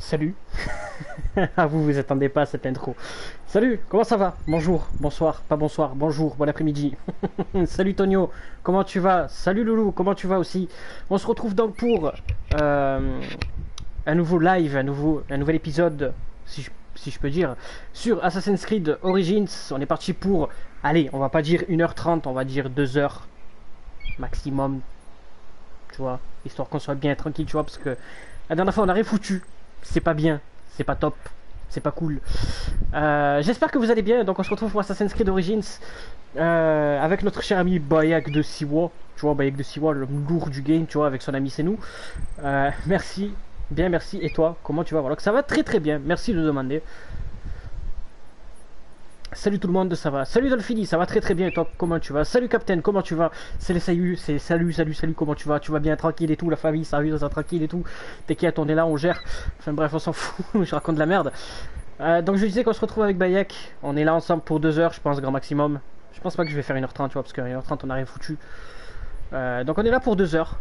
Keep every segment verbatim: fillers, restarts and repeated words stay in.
Salut. Ah, vous vous attendez pas à cette intro. Salut, comment ça va? Bonjour, bonsoir, pas bonsoir, bonjour, bon après-midi. Salut Tonio, comment tu vas? Salut Loulou, comment tu vas aussi? On se retrouve donc pour euh, un nouveau live, un, nouveau, un nouvel épisode, si je, si je peux dire, sur Assassin's Creed Origins. On est parti pour, allez, on va pas dire une heure trente, on va dire deux heures maximum, tu vois, histoire qu'on soit bien tranquille, tu vois, parce que la dernière fois on a rien foutu. C'est pas bien, c'est pas top, c'est pas cool. Euh, J'espère que vous allez bien. Donc on se retrouve pour Assassin's Creed Origins euh, avec notre cher ami Bayek de Siwa. Tu vois, Bayek de Siwa, le lourd du game, tu vois, avec son ami c'est nous. Euh, merci, bien merci. Et toi, comment tu vas? Voilà, que ça va très très bien. Merci de demander. Salut tout le monde, ça va? Salut Dolphini, ça va très très bien et toi, comment tu vas? Salut Captain, comment tu vas? C'est les salut, c'est salut, salut, salut, comment tu vas? Tu vas bien, tranquille et tout, la famille, ça va, ça tranquille et tout. T'inquiète, on est là, on gère. Enfin bref, on s'en fout, je raconte de la merde. Euh, donc je disais qu'on se retrouve avec Bayek, on est là ensemble pour deux heures, je pense, grand maximum. Je pense pas que je vais faire une heure trente, tu vois, parce qu'à une heure trente on a rien foutu. Euh, donc on est là pour deux heures.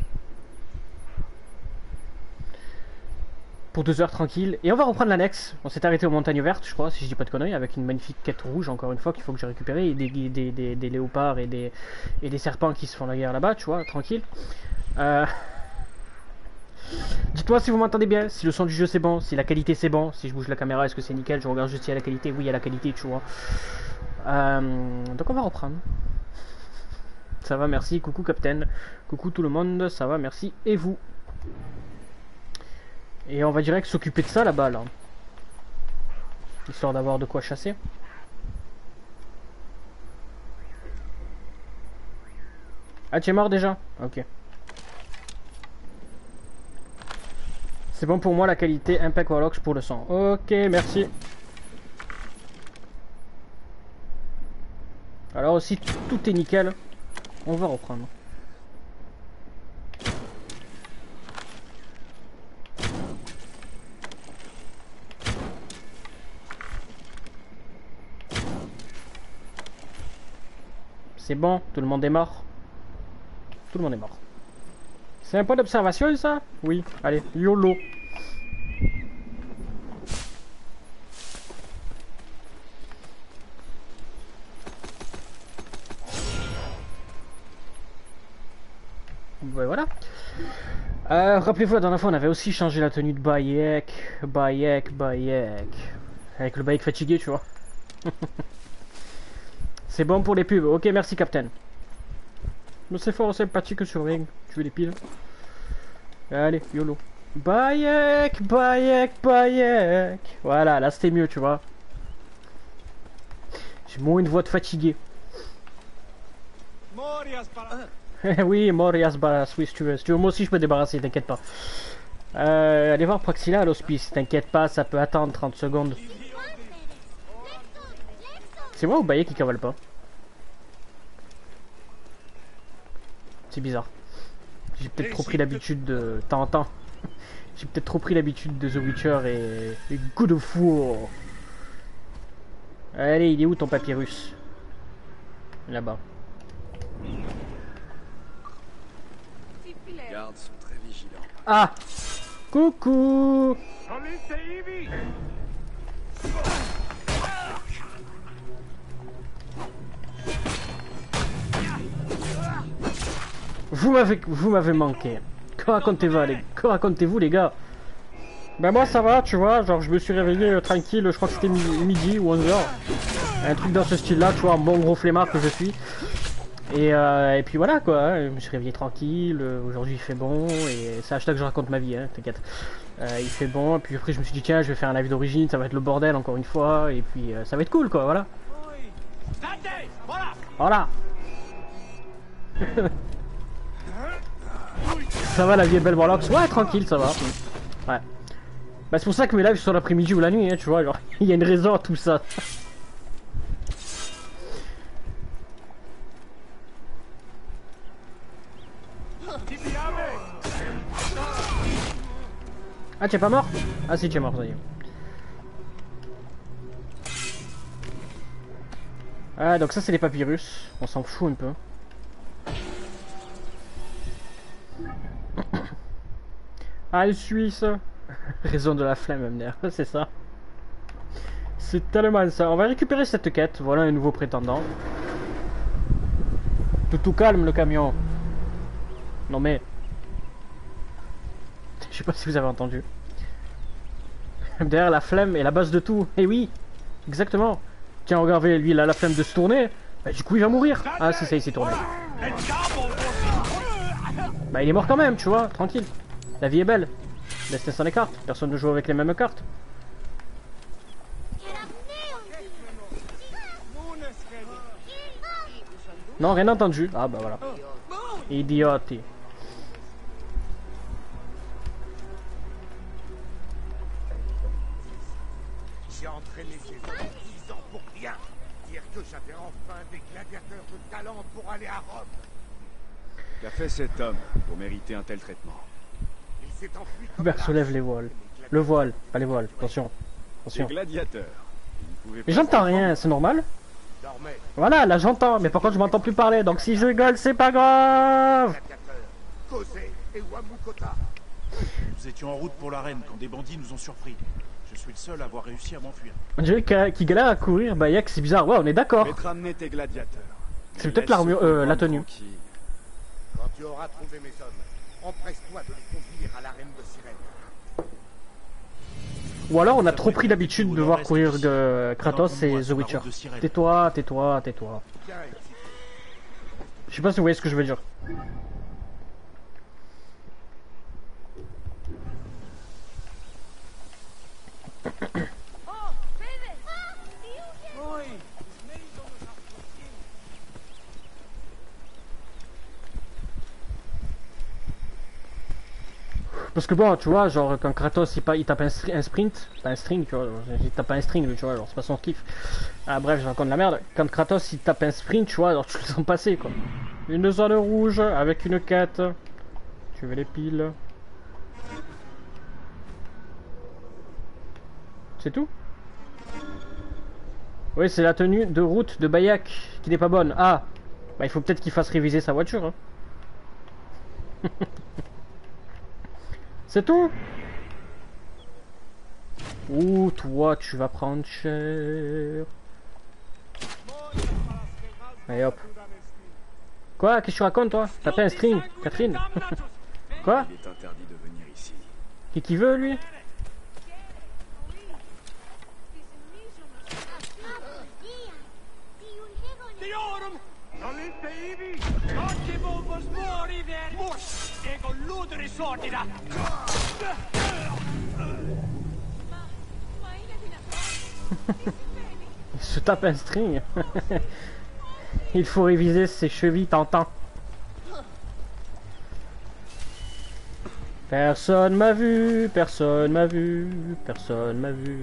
Pour deux heures tranquille. Et on va reprendre l'annexe. On s'est arrêté aux montagnes vertes, je crois, si je dis pas de conneries, avec une magnifique quête rouge, encore une fois, qu'il faut que j'ai récupéré. Et des, des, des, des léopards et des, et des serpents qui se font la guerre là-bas, tu vois, tranquille. Euh... Dites-moi si vous m'entendez bien, si le son du jeu c'est bon, si la qualité c'est bon, si je bouge la caméra, est-ce que c'est nickel? Je regarde juste s'il y a la qualité. Oui, il y a la qualité, tu vois. Euh... Donc on va reprendre. Ça va, merci. Coucou Captain. Coucou tout le monde, ça va, merci. Et vous? Et on va direct s'occuper de ça là-bas, là. Histoire d'avoir de quoi chasser. Ah, tu es mort déjà? Ok. C'est bon pour moi, la qualité Impact Warlocks pour le son. Ok, merci. Alors si tout est nickel, on va reprendre. C'est bon, tout le monde est mort. Tout le monde est mort. C'est un point d'observation ça? Oui, allez, YOLO. Ouais, voilà. Euh, Rappelez-vous, la dernière fois, on avait aussi changé la tenue de Bayek. Bayek, Bayek. Avec le Bayek fatigué, tu vois. C'est bon pour les pubs. Ok, merci, Captain. Mais c'est fort sympathique sur Ring. Tu veux les piles? Allez, YOLO. Bayek, Bayek, Bayek. Voilà, là c'était mieux, tu vois. J'ai moins une voix de fatigué. Oui, Morias Baras, oui, si tu veux. Si tu veux, moi aussi je peux débarrasser, t'inquiète pas. Euh, allez voir Praxila à l'hospice, t'inquiète pas, ça peut attendre trente secondes. C'est moi ou Bayek qui cavale pas? C'est bizarre. J'ai peut-être trop pris l'habitude de... Temps en temps. J'ai peut-être trop pris l'habitude de The Witcher et... et God of War. Allez, il est où ton papyrus? Là-bas. Les gardes sont très vigilants. Ah! Coucou! Vous m'avez vous m'avez manqué. Que racontez-vous les, que racontez-vous les gars? Ben moi ça va, tu vois, genre je me suis réveillé euh, tranquille, je crois que c'était midi ou onze heures. Un truc dans ce style là, tu vois, un bon gros flemmard que je suis. Et, euh, et puis voilà quoi, hein, je me suis réveillé tranquille, euh, aujourd'hui il fait bon, et c'est hashtag je raconte ma vie, hein, t'inquiète. Euh, il fait bon, et puis après je me suis dit tiens je vais faire un live d'origine, ça va être le bordel encore une fois, et puis euh, ça va être cool quoi, voilà. Voilà. Ça va la vie est belle Warlocks? Ouais tranquille ça va. Ouais. Bah c'est pour ça que mes lives sont l'après-midi ou la nuit, hein, tu vois, genre il y a une raison à tout ça. Ah tu es pas mort? Ah si tu es mort, ça y est. Ah donc ça c'est les papyrus, on s'en fout un peu. Ah le Suisse. Raison de la flemme, M D R, c'est ça. C'est tellement ça. On va récupérer cette quête. Voilà un nouveau prétendant. Tout tout calme le camion. Non mais... Je sais pas si vous avez entendu. M D R, la flemme est la base de tout. Eh oui, exactement. Tiens, regardez, lui, il a la flemme de se tourner. Bah, du coup, il va mourir. Ah, si, ça, il s'est tourné. Bah, il est mort quand même, tu vois, tranquille. La vie est belle. Laisse-les sans les cartes. Personne ne joue avec les mêmes cartes. Non, rien entendu. Ah, bah voilà. Idiote. J'ai entraîné ces hommes dix ans pour rien. Dire que j'avais enfin des gladiateurs de talent pour aller à Rome. Qu'a fait cet homme pour mériter un tel traitement? Il s'est enfui comme Hubert un soulève les voiles. Le voile, pas les voiles. Attention. Des Attention. gladiateurs. Ils ne pouvaient Mais pas j'entends se défendre. rien, c'est normal. dormait. Voilà, là j'entends, mais par contre je m'entends plus parler, donc si je rigole, c'est pas grave. Gladiateurs, Kosé et Wamukota. Nous étions en route pour l'arène quand des bandits nous ont surpris. Je suis le seul à avoir réussi à m'enfuir. On dirait qu'il qui galère à courir, bah Yak, c'est bizarre, ouais, on est d'accord. Mais te ramener tes gladiateurs. C'est Mais peut-être laisse l'armure, ce euh, pauvre la homme tenue. tranquille. Quand tu auras trouvé mes hommes, empresse-toi de les conduire à l'arène de Cyrène. Ou alors on a trop pris l'habitude de voir courir de Kratos et The Witcher. Tais-toi, tais-toi, tais-toi. Viens ici. Je sais pas si vous voyez ce que je veux dire. Parce que bon, tu vois, genre quand Kratos il, pa- il tape un, stri- un sprint, pas un string, tu vois, il tape pas un string, lui, tu vois, genre c'est pas son kiff. Ah bref, j'ai encore de la merde. Quand Kratos il tape un sprint, tu vois, alors tu le sens passer quoi. Une zone rouge avec une quête. Tu veux les piles? C'est tout? Oui, c'est la tenue de route de Bayak qui n'est pas bonne. Ah, bah il faut peut-être qu'il fasse réviser sa voiture. Hein. C'est tout? Ouh, toi, tu vas prendre cher. Allez hop. Quoi? Qu'est-ce que tu racontes, toi? T'as pas un string, Catherine? Quoi? Il est interdit de venir ici. Qui qui veut, lui? Il se tape un string. Il faut réviser ses chevilles tentant. Personne m'a vu, personne m'a vu, personne m'a vu.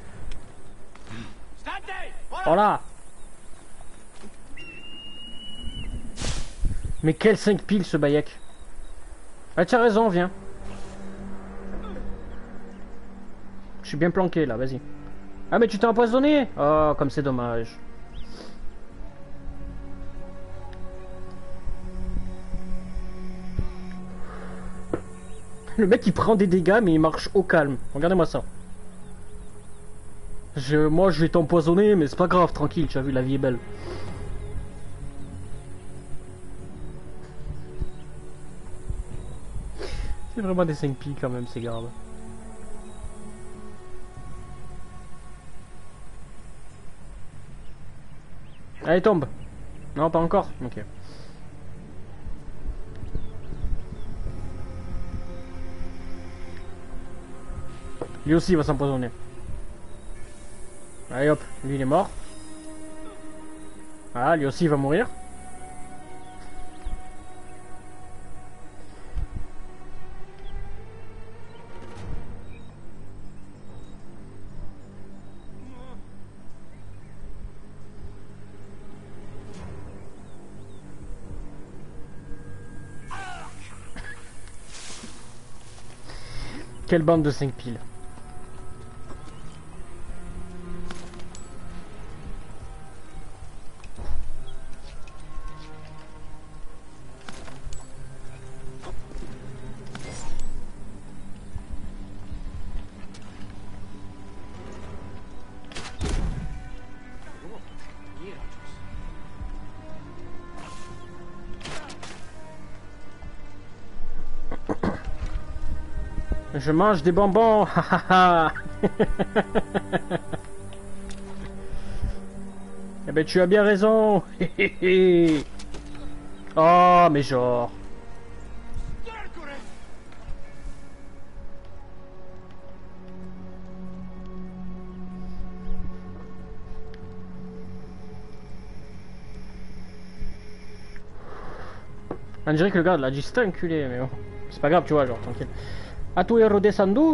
Oh là! Mais quel cinq piles ce Bayek. Ah tu as raison, viens. Je suis bien planqué là, vas-y. Ah mais tu t'es empoisonné. Oh comme c'est dommage. Le mec il prend des dégâts mais il marche au calme. Regardez-moi ça. Je, moi je vais t'empoisonner mais c'est pas grave, tranquille, tu as vu, la vie est belle. C'est vraiment des cinq piles quand même, c'est grave. Allez, tombe. Non, pas encore. Ok. Lui aussi il va s'empoisonner. Allez hop, lui il est mort. Ah, lui aussi il va mourir. Quelle bande de cinq piles. Je mange des bonbons. Eh ben tu as bien raison. Oh mais genre. On dirait que le gars l'a dit c'était enculé, mais bon. C'est pas grave, tu vois, genre, tranquille. Ah, tu es redescendu?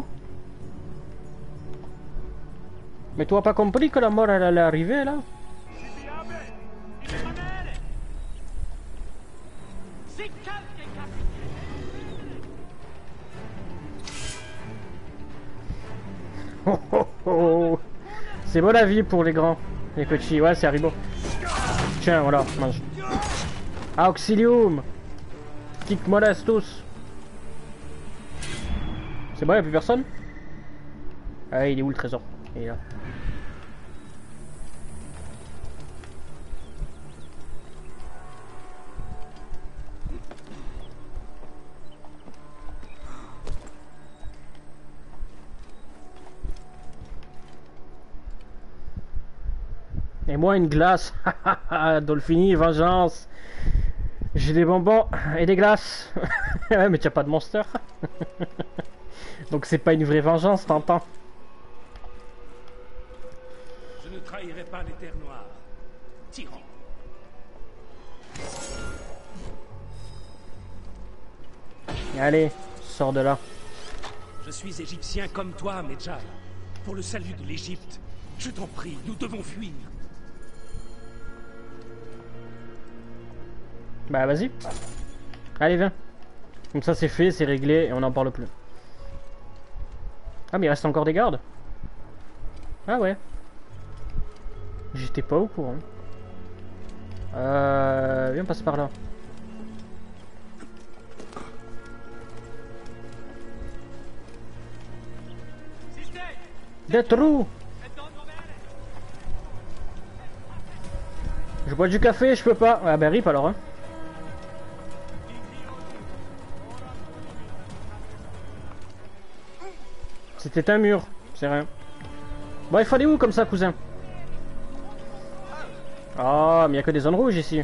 Mais tu as pas compris que la mort elle allait arriver là? Oh, oh, oh. C'est beau la vie pour les grands, les petits, ouais, c'est Haribo. Tiens, voilà, mange. Auxilium! Tic molestus! C'est bon, y'a plus personne? Ah, il est où le trésor? Il est là. Et moi une glace. Dolphini, vengeance. J'ai des bonbons et des glaces. Ouais, mais tu as pas de monster. Donc c'est pas une vraie vengeance, t'entends? Je ne trahirai pas les terres noires. Tyran. Allez, sors de là. Je suis égyptien comme toi, Medjay. Pour le salut de l'Égypte, je t'en prie, nous devons fuir. Bah vas-y. Allez viens. Comme ça c'est fait, c'est réglé et on n'en parle plus. Ah mais il reste encore des gardes. Ah ouais. J'étais pas au courant. Euh... Viens, on passe par là. Des trous. Je bois du café, je peux pas. Ah bah rip alors hein. C'était un mur, c'est rien. Bon, il fallait où comme ça, cousin? Ah, oh, mais il n'y a que des zones rouges ici.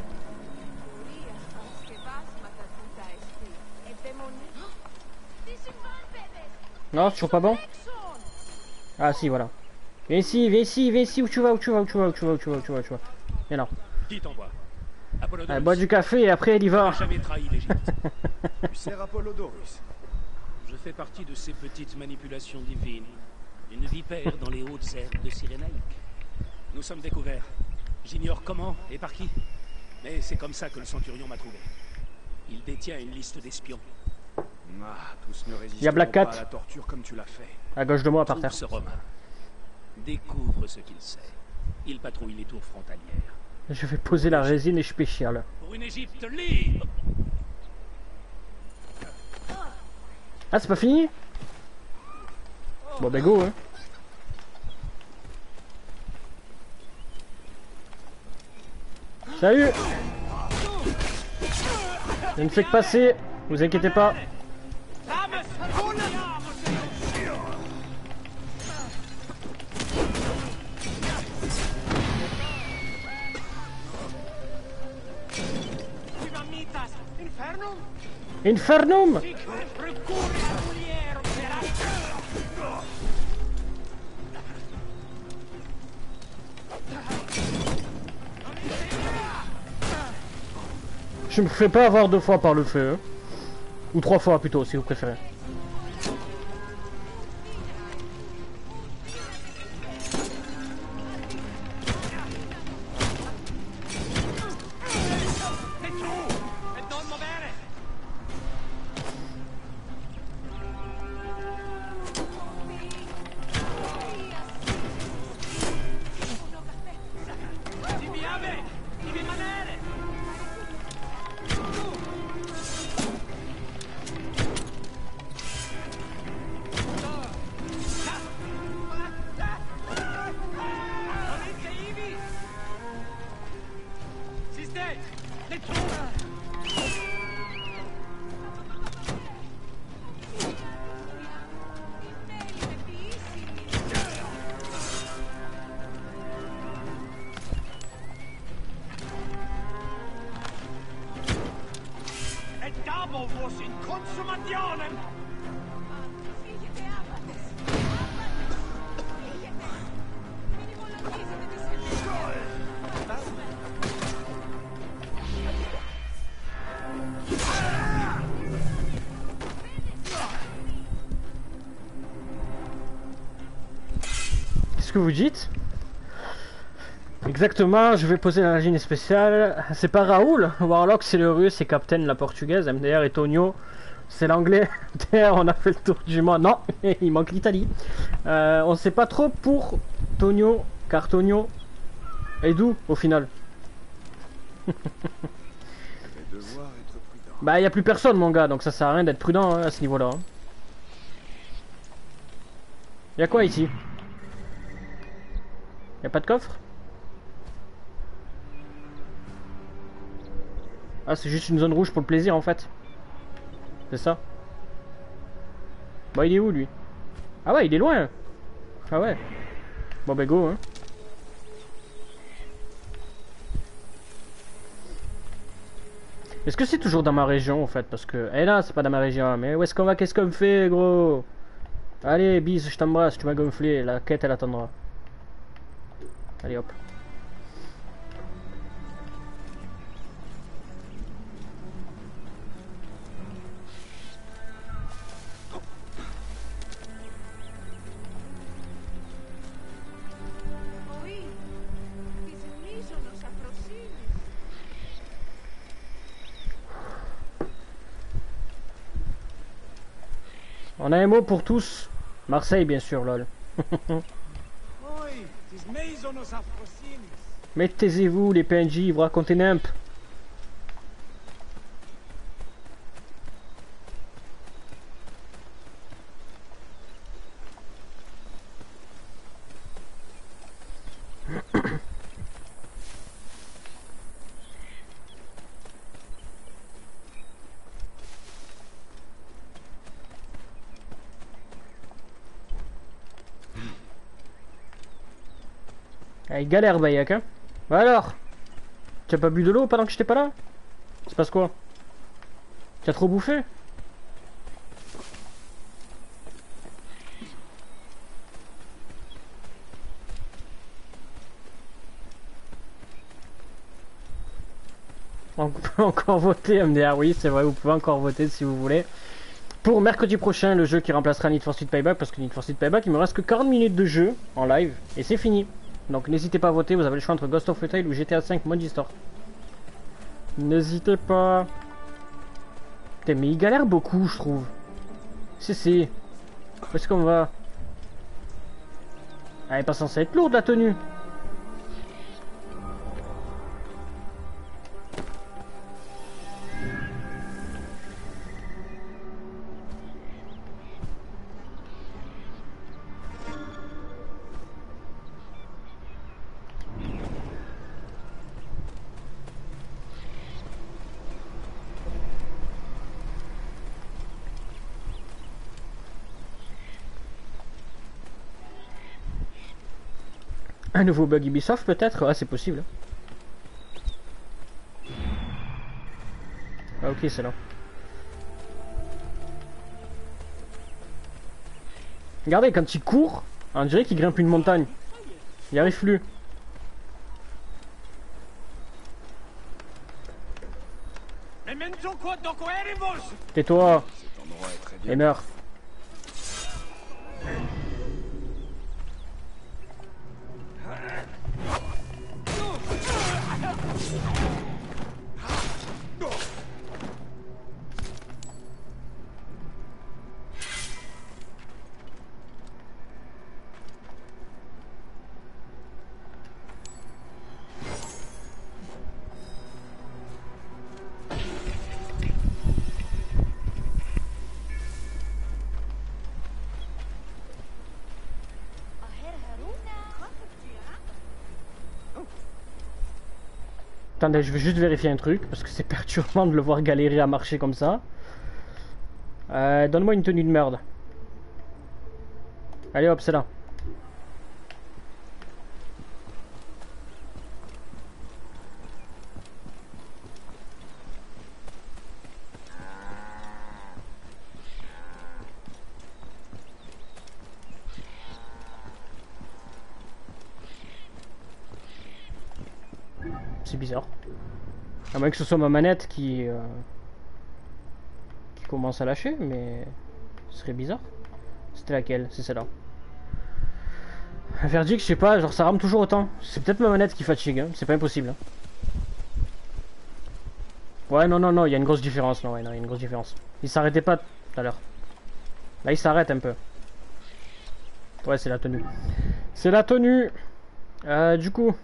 Non, c'est toujours pas bon? Ah si, voilà. Viens ici, viens ici, viens ici, où tu vas, où tu vas, où tu vas, où tu vas, où tu vas, où tu vas, où tu vas. Viens là. Qui t'envoie? Allez, bois du café et après il y va. Jamais trahi l'Égypte. Tu sers Apollodorus. Je fais partie de ces petites manipulations divines. Une vipère dans les hautes herbes de Cyrénaïque. Nous sommes découverts. J'ignore comment et par qui. Mais c'est comme ça que le centurion m'a trouvé. Il détient une liste d'espions. Ah, tous ne Il y a Black résisteront Cat. pas à la torture comme tu l'as fait. À gauche de moi, par Trouve terre. ce Romain. Découvre ce qu'il sait. Il patrouille les tours frontalières. Je vais poser la résine et je péchiale. Pour une Égypte libre. Ah, c'est pas fini? Bon, bah go, hein. Salut! Je ne fais que passer, vous inquiétez pas. Infernum! Je me fais pas avoir deux fois par le feu. Hein. Ou trois fois plutôt, si vous préférez. Damo vos in consumationem! Figlie abates! Abates! Figlie! Minimo la chiesa deve essere... Qu'est-ce que vous dites? Exactement, je vais poser la ligne spéciale. C'est pas Raoul, Warlock c'est le russe, c'est Captain la portugaise, M D R et Tonio c'est l'anglais. D'ailleurs on a fait le tour du monde. Non, il manque l'Italie. Euh, on sait pas trop pour Tonio, car Tonio est d'où au final? Bah y a plus personne mon gars, donc ça sert à rien d'être prudent hein, à ce niveau-là. Hein. Y a quoi ici? Y a pas de coffre? Ah, c'est juste une zone rouge pour le plaisir en fait. C'est ça. Bah il est où lui? Ah ouais, il est loin. Ah ouais. Bon bah go hein. Est-ce que c'est toujours dans ma région en fait? Parce que... Eh là, c'est pas dans ma région. Mais où est-ce qu'on va? Qu'est-ce qu'on fait gros? Allez, bis, je t'embrasse, tu m'as gonflé. La quête elle attendra. Allez hop. Oui, tis misonos afrosinis. On a un mot pour tous. Marseille bien sûr, lol. Oi, tis meisonos afrosinis. Mettez-vous les P N J, vous racontez nimp. Ah, il galère Bayak hein. Bah alors, tu as pas bu de l'eau pendant que j'étais pas là? Il se passe quoi? Tu as trop bouffé? On peut encore voter M D R, oui c'est vrai, vous pouvez encore voter si vous voulez. Pour mercredi prochain, le jeu qui remplacera Need for Speed Payback, parce que Need for Speed Payback, il me reste que quarante minutes de jeu en live, et c'est fini. Donc n'hésitez pas à voter, vous avez le choix entre Ghost of Retail ou G T A cinq Mode Histoire. N'hésitez pas. Putain, mais il galère beaucoup, je trouve. Si, si. Où est-ce qu'on va? Elle est pas censée être lourde la tenue. Un nouveau bug Ubisoft peut-être? Ah c'est possible. Ah ok c'est là. Regardez quand il court, on dirait qu'il grimpe une montagne. Il arrive plus. Memento quod doqueribus! Tais-toi Cet endroit est très bien. et meurs. Attendez, je vais juste vérifier un truc, parce que c'est perturbant de le voir galérer à marcher comme ça. Euh, donne-moi une tenue de merde. Allez hop, c'est là. c'est bizarre. À moins que ce soit ma manette qui... Euh, qui commence à lâcher, mais... Ce serait bizarre. C'était laquelle? C'est celle-là. Verdict, je sais pas, genre ça rame toujours autant. C'est peut-être ma manette qui fatigue, hein. C'est pas impossible. Hein. Ouais, non, non, non, il y a une grosse différence. Non, ouais, non, il y a une grosse différence. Il s'arrêtait pas tout à l'heure. Là, il s'arrête un peu. Ouais, c'est la tenue. C'est la tenue. Euh, du coup...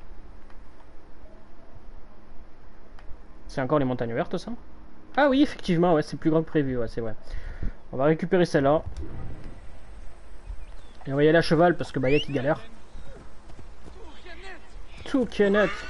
C'est encore les montagnes vertes, ça? Ah oui, effectivement, ouais, c'est plus grand que prévu, ouais, c'est vrai. On va récupérer celle-là. Et on va y aller à cheval, parce que Bayek, il galère. Tout qui est net.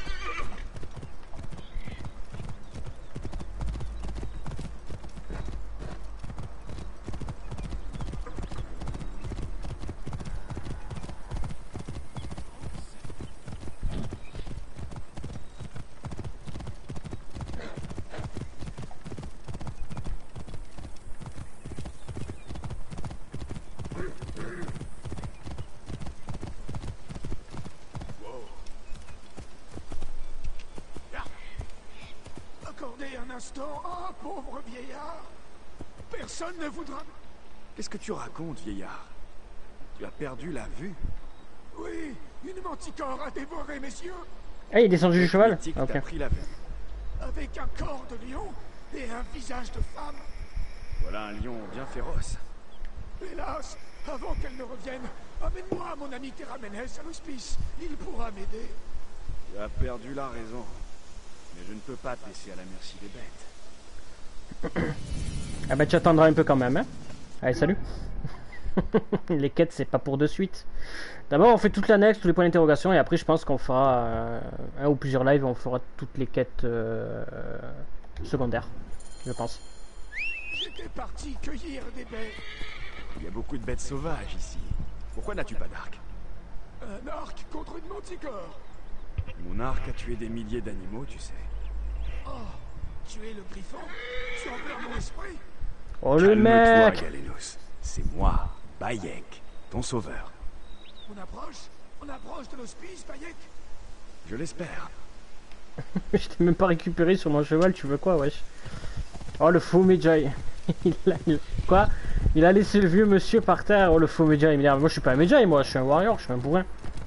Accordez un instant à un pauvre vieillard. Personne ne voudra... Qu'est-ce que tu racontes, vieillard? Tu as perdu la vue? Oui, une manticore a dévoré, messieurs, Eh, il est descendu du cheval? Mythique Ah, ok. t'a pris la vue. avec un corps de lion et un visage de femme. Voilà un lion bien féroce. Hélas, avant qu'elle ne revienne, amène-moi mon ami Teramenes à l'hospice. Il pourra m'aider. Tu as perdu la raison. Mais je ne peux pas te laisser à la merci des bêtes. Ah bah tu attendras un peu quand même, hein. Allez, salut. Les quêtes, c'est pas pour de suite. D'abord, on fait toute l'annexe, tous les points d'interrogation, et après, je pense qu'on fera euh, un ou plusieurs lives, on fera toutes les quêtes euh, secondaires, je pense. J'étais parti cueillir des baies. Il y a beaucoup de bêtes sauvages ici. Pourquoi n'as-tu pas d'arc? Un arc contre une manticore. Mon arc a tué des milliers d'animaux, tu sais. Oh, tu es le griffon. Tu en perds mon esprit. Oh le Calme-toi, mec. Galenus. C'est moi, Bayek, ton sauveur. On approche On approche de l'hospice, Bayek. Je l'espère. Je t'ai même pas récupéré sur mon cheval, tu veux quoi, wesh? Oh le faux Medjay. il a, il- Quoi? Il a laissé le vieux monsieur par terre, oh le faux Medjay, il m'énerve. Moi je suis pas un Medjay, moi, je suis un warrior, je suis un bourrin.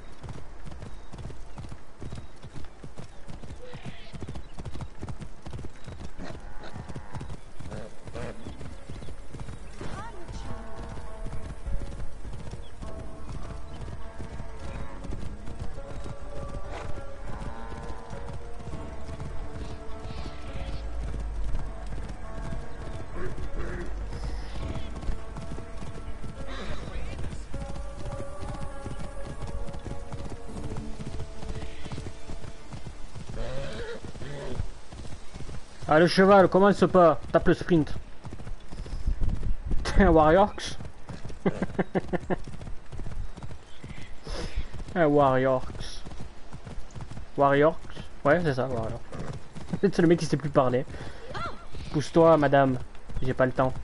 Ah le cheval, comment il se pas? Tape le sprint. T'es un warrior? Un warrior. Warrior? Ouais, c'est ça, warrior. C'est le mec qui sait plus parler. Pousse-toi, madame. J'ai pas le temps.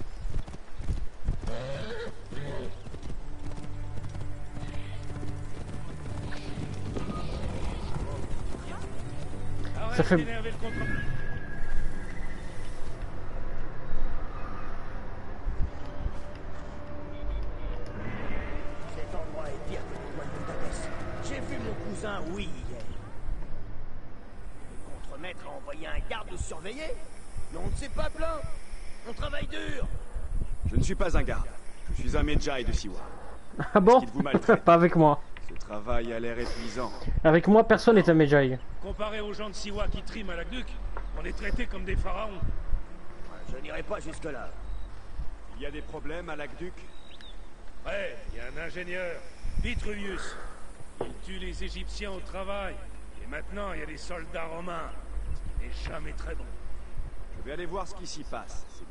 Ça fait... d'énerver le contre- Cet endroit est pire que le coin de Budapest. J'ai vu mon cousin, oui, hier. Le contremaître a envoyé un garde nous surveiller, mais on ne s'est pas plaint. On travaille dur. Je ne suis pas un garde. Je suis un Medjay de Siwa. Ah bon? Est-ce qu'il vous maltraite? Pas avec moi. Ce travail a l'air épuisant. Avec moi, personne n'est un Medjay. Comparé aux gens de Siwa qui triment à l'aqueduc, on est traités comme des pharaons. Je n'irai pas jusque-là. Il y a des problèmes à l'aqueduc? Ouais, il y a un ingénieur, Vitruvius. Il tue les Égyptiens au travail. Et maintenant, il y a des soldats romains. Ce qui n'est jamais très bon. Je vais aller voir ce qui s'y passe. C'est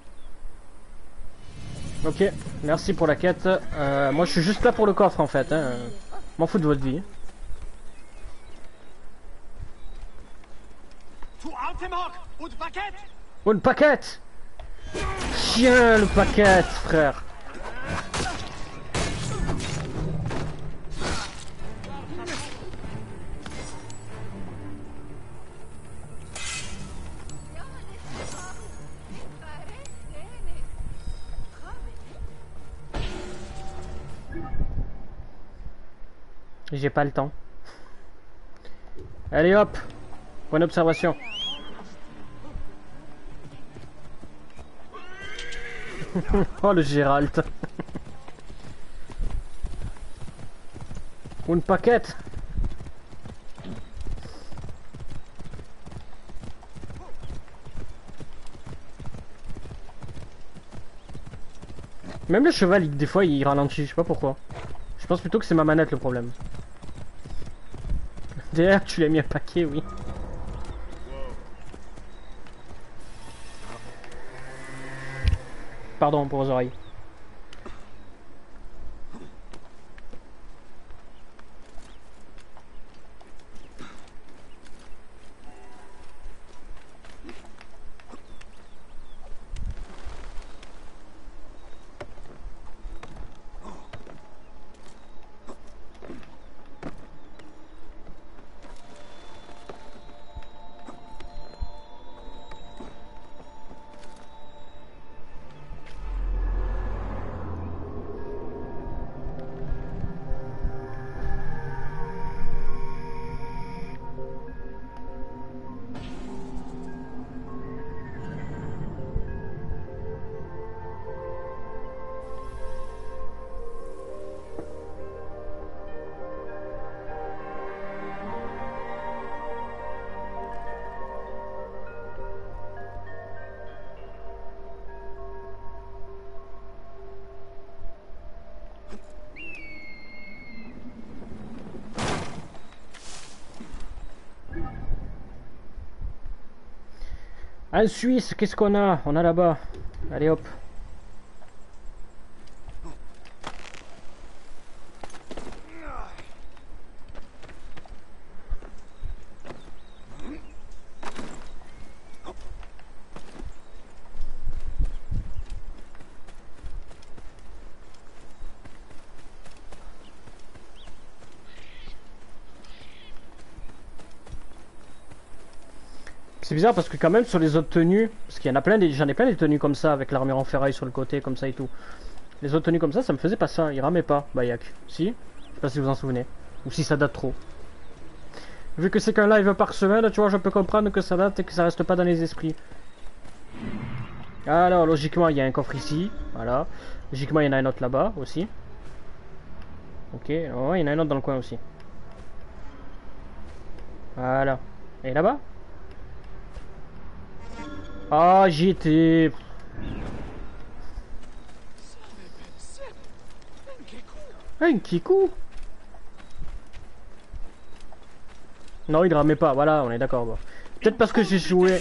bien. Ok, merci pour la quête. Euh, moi, je suis juste là pour le coffre, en fait. Hein. M'en fous de votre vie. Oh, une paquette! Chien, le paquette, frère! J'ai pas le temps. Allez hop. Bonne observation. Oh le Gérald. Une paquette. Même le cheval, il, des fois, il ralentit, je sais pas pourquoi. Je pense plutôt que c'est ma manette le problème. Derrière, tu l'as mis un paquet, oui. Pardon pour vos oreilles. En Suisse, qu'est-ce qu'on a? On a là-bas. Allez hop. C'est bizarre parce que quand même sur les autres tenues, parce qu'il y en a plein, des, j'en ai plein des tenues comme ça avec l'armure en ferraille sur le côté comme ça et tout. Les autres tenues comme ça, ça me faisait pas ça, il ramait pas, Bayak. Si? Je sais pas si vous en souvenez. Ou si ça date trop. Vu que c'est qu'un live par semaine, tu vois, je peux comprendre que ça date et que ça reste pas dans les esprits. Alors, logiquement, il y a un coffre ici, voilà. Logiquement, il y en a un autre là-bas aussi. Ok, oh, il y en a un autre dans le coin aussi. Voilà. Et là-bas? Ah, oh, j'y étais. Un kikou. Non, il ramait pas, voilà, on est d'accord. Bon. Peut-être parce que j'ai joué.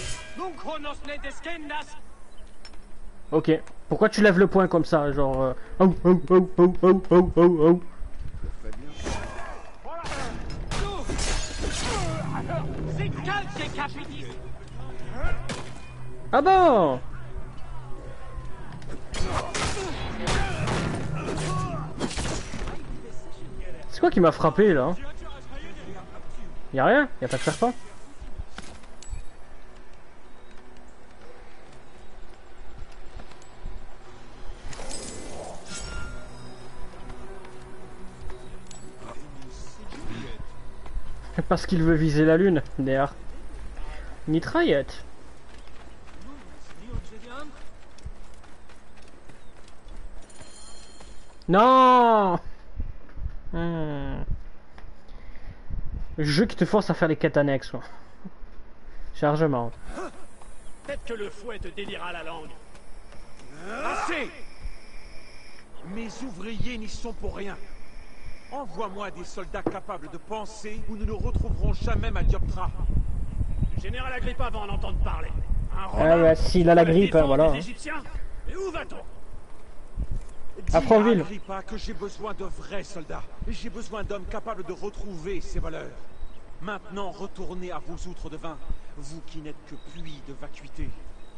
Ok. Pourquoi tu lèves le poing comme ça, genre... Euh... Oh, oh, oh, oh, oh, oh, oh, oh. Ah bon? C'est quoi qui m'a frappé là? Y'a rien? Y'a pas de serpent? Parce qu'il veut viser la lune, d'ailleurs. Mitraillette. Non. hmm. Jeu qui te force à faire les quêtes annexes, quoi. Chargement. Peut-être que le fouet te déliera la langue. Assez! Mes ouvriers n'y sont pour rien. Envoie-moi des soldats capables de penser ou nous ne retrouverons jamais ma Dioptra. Le général Agrippa va en entendre parler. Un Ah Romain ouais, s'il a la pour grippe, hein, défendre voilà. les Égyptiens. Et où va-t-on? Dis À Franville. à Agrippa que j'ai besoin de vrais soldats. J'ai besoin d'hommes capables de retrouver ces voleurs. Maintenant, retournez à vos outres de vin, vous qui n'êtes que puits de vacuité.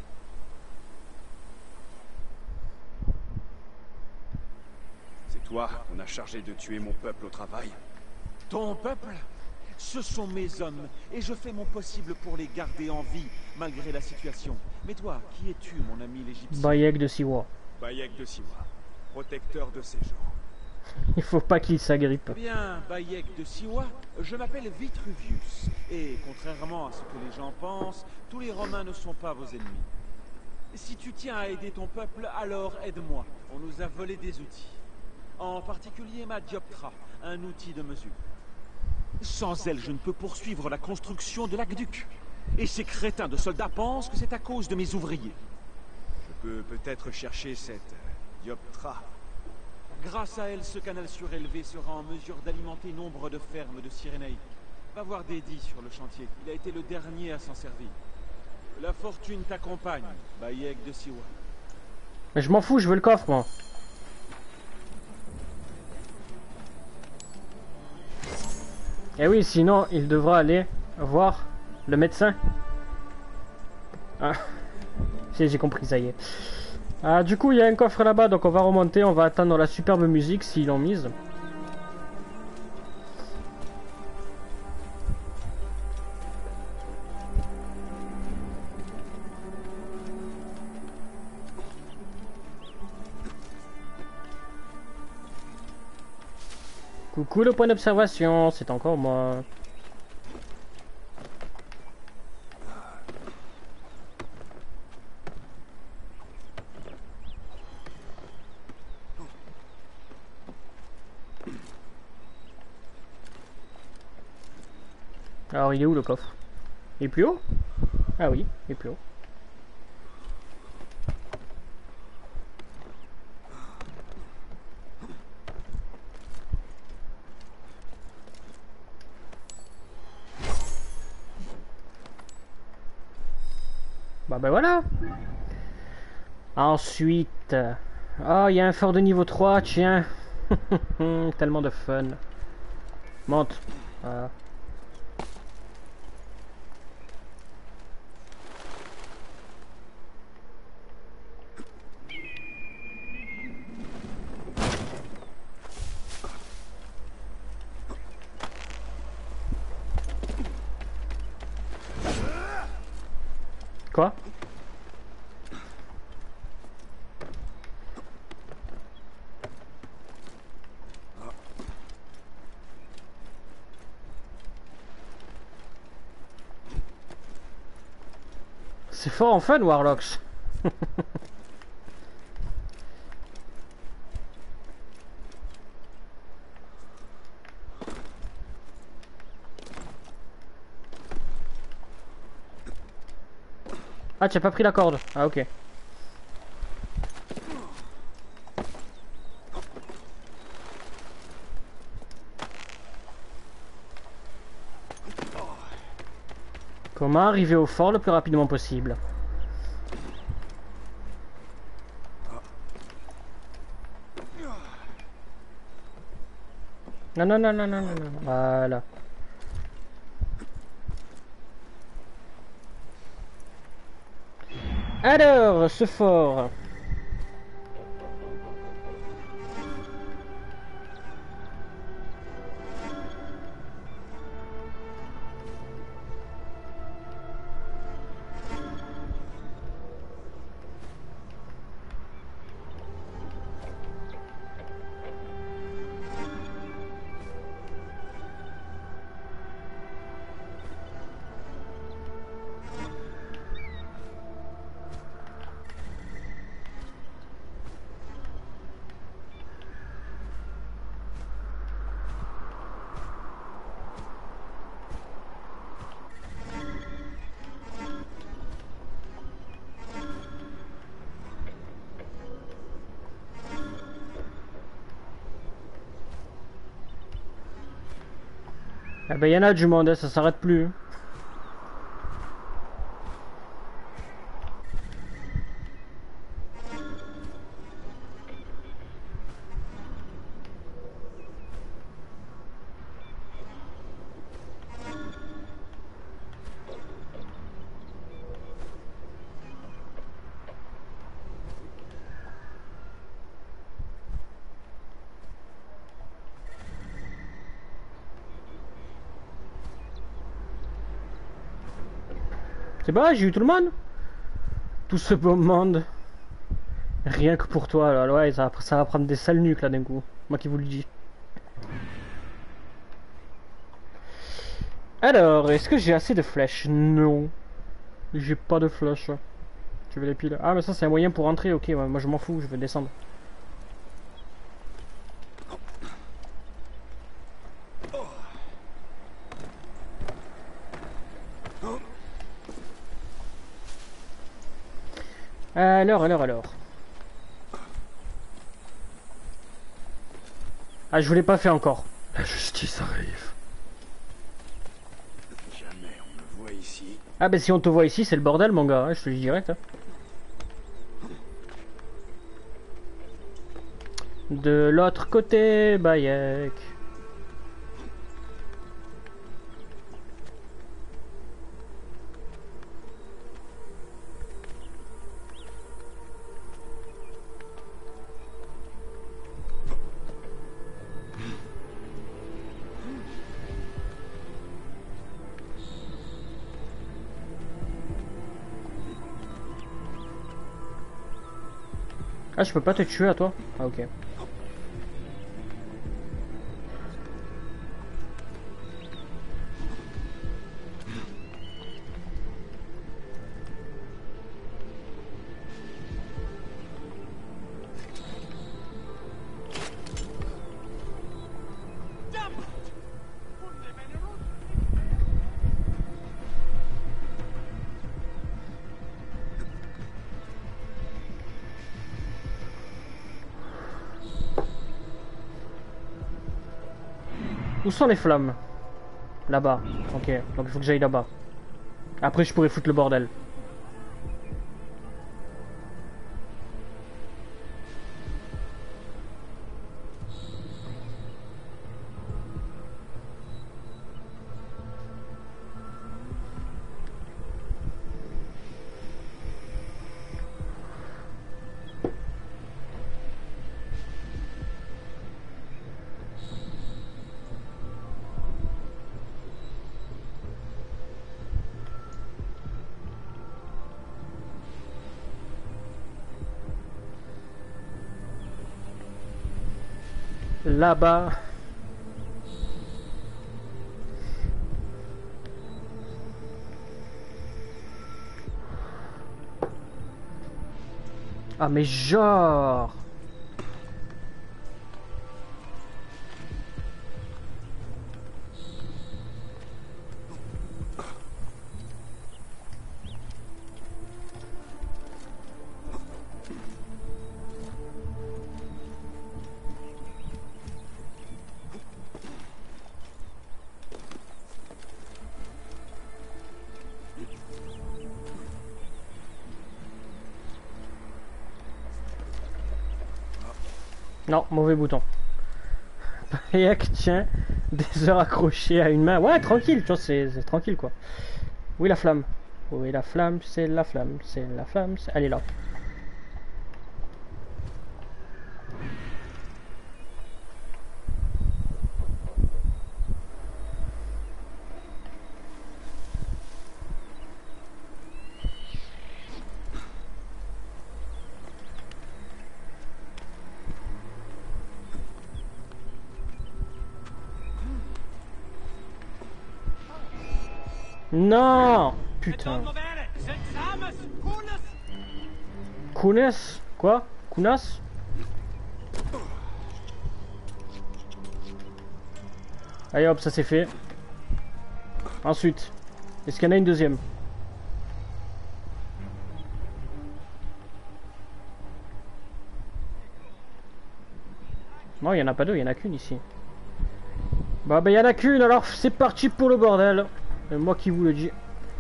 C'est toi qu'on a chargé de tuer mon peuple au travail. Ton peuple? Ce sont mes hommes, et je fais mon possible pour les garder en vie, malgré la situation. Mais toi, qui es-tu, mon ami l'Égyptien? Bayek de Siwa. Bayek de Siwa, protecteur de ces gens. Il faut pas qu'il s'agrippe. Bien, Bayek de Siwa, je m'appelle Vitruvius. Et contrairement à ce que les gens pensent, tous les Romains ne sont pas vos ennemis. Si tu tiens à aider ton peuple, alors aide-moi. On nous a volé des outils. En particulier ma dioptra, un outil de mesure. Sans elle, je ne peux poursuivre la construction de l'aqueduc. Et ces crétins de soldats pensent que c'est à cause de mes ouvriers. Je peux peut-être chercher cette euh, dioptra. Grâce à elle, ce canal surélevé sera en mesure d'alimenter nombre de fermes de Cyrénaïque. Va voir Dédi sur le chantier. Il a été le dernier à s'en servir. La fortune t'accompagne, Bayek de Siwa. Mais je m'en fous, je veux le coffre, moi. Eh oui, sinon, il devra aller voir le médecin. Ah, si, j'ai compris, ça y est. Ah, du coup, il y a un coffre là-bas, donc on va remonter, on va attendre la superbe musique s'ils l'ont mise. Coucou le point d'observation, c'est encore moi. Alors il est où le coffre? Il est plus haut? Ah oui, il est plus haut. Bah ben voilà. Ensuite, oh il y a un fort de niveau trois, tiens. Tellement de fun. Monte. Voilà. Quoi? C'est fort en fun, Warlocks. Ah, tu as pas pris la corde. Ah, ok. Comment arriver au fort le plus rapidement possible? Non, non, non, non, non, non, non. Voilà. Alors, ce fort. Ah ben, il y en a du monde, hein, ça s'arrête plus. C'est bon, j'ai eu tout le monde. Tout ce beau monde. Rien que pour toi, là, ouais, ça, ça va prendre des sales nuques là d'un coup. Moi qui vous le dis. Alors, est-ce que j'ai assez de flèches? Non. J'ai pas de flèches. Tu veux les piles? Ah, mais ça, c'est un moyen pour rentrer. Ok, ouais, moi je m'en fous, je vais descendre. Alors, alors, alors. Ah, je vous l'ai pas fait encore. La justice arrive. Jamais on me voit ici. Ah, ben si on te voit ici, c'est le bordel, mon gars. Hein, je te le dis direct. Hein. De l'autre côté, Bayek. Ah, je peux pas te tuer à toi? Ah, ok. Où sont les flammes? Là-bas. Ok, donc il faut que j'aille là-bas. Après, je pourrais foutre le bordel. Là-bas. Ah mais genre. Non, mauvais bouton. Bayek tient des heures accrochées à une main. Ouais, tranquille, tu vois, c'est tranquille quoi. Oui, la flamme. Oui, la flamme, c'est la flamme, c'est la flamme. Elle est là. Non, putain. Kunas? Quoi? Kunas? Allez hop, ça c'est fait. Ensuite, est-ce qu'il y en a une deuxième? Non, il n'y en a pas deux, il n'y en a qu'une ici. Bah, bah, il n'y en a qu'une, alors c'est parti pour le bordel. Et moi qui vous le dis.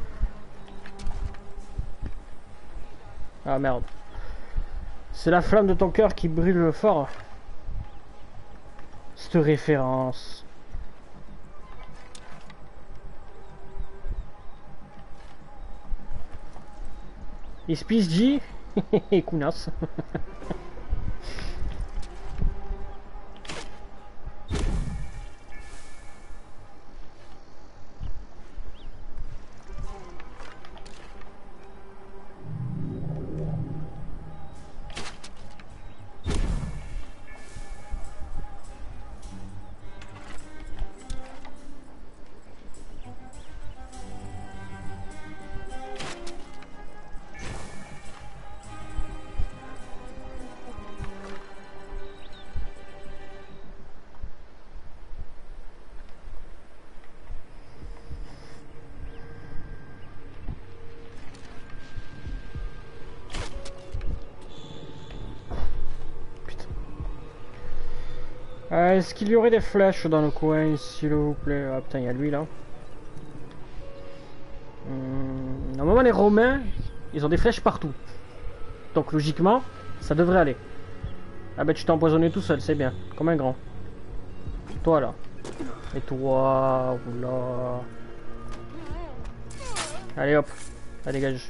Ah merde. C'est la flamme de ton cœur qui brûle fort. Cette référence. Ispis et Kunas. Euh, Est-ce qu'il y aurait des flèches dans le coin, s'il vous plaît? Ah putain, il y a lui là. Hum, normalement, les Romains, ils ont des flèches partout. Donc logiquement, ça devrait aller. Ah bah tu t'es empoisonné tout seul, c'est bien. Comme un grand. Toi là. Et toi, oula. Allez hop, ça dégage.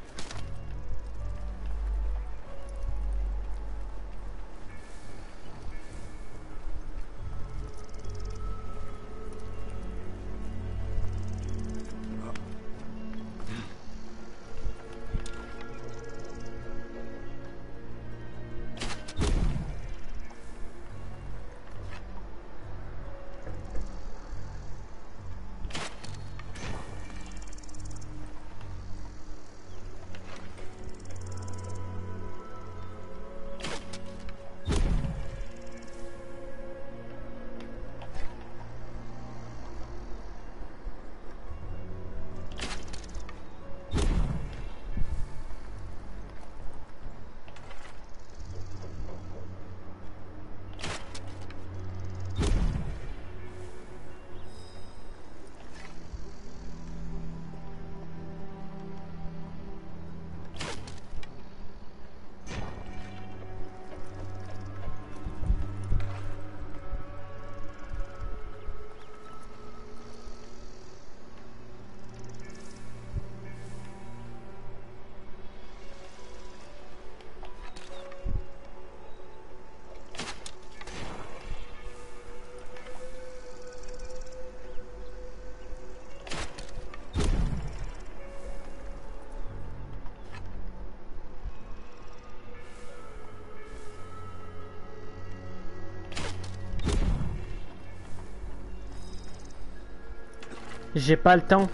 J'ai pas le temps.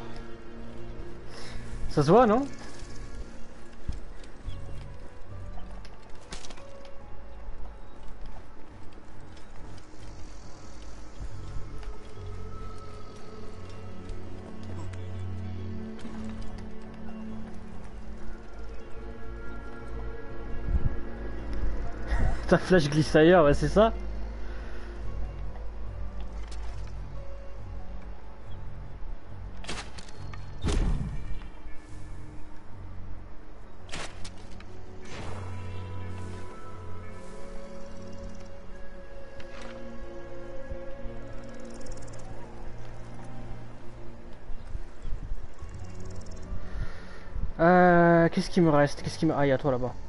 Ça se voit, non? Ta flèche glisse ailleurs, ouais, c'est ça? Euh, qu'est-ce qui me reste? Qu'est-ce qui me... Ah, il y a toi là-bas.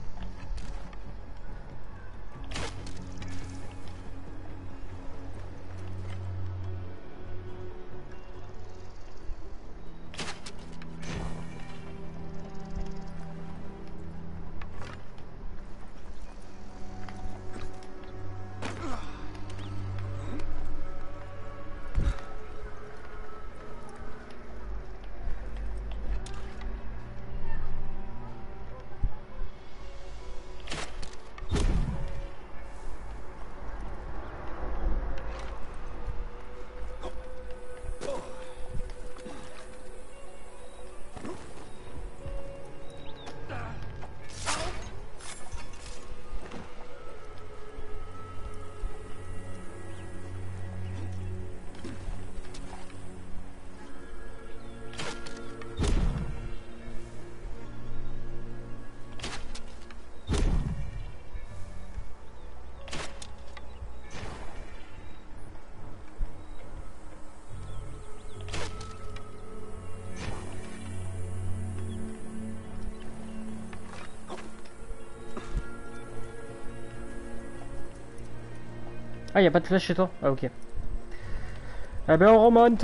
Ah, y a pas de flèche chez toi? Ah, ok. Eh ben, on remonte.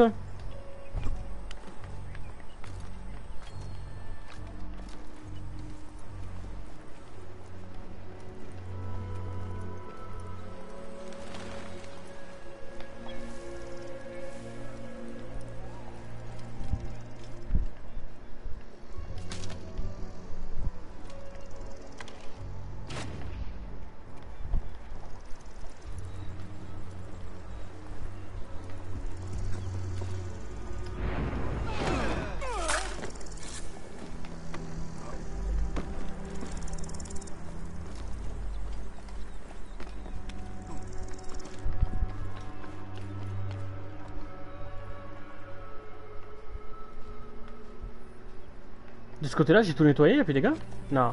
De ce côté-là, j'ai tout nettoyé, y'a plus des gars? Non.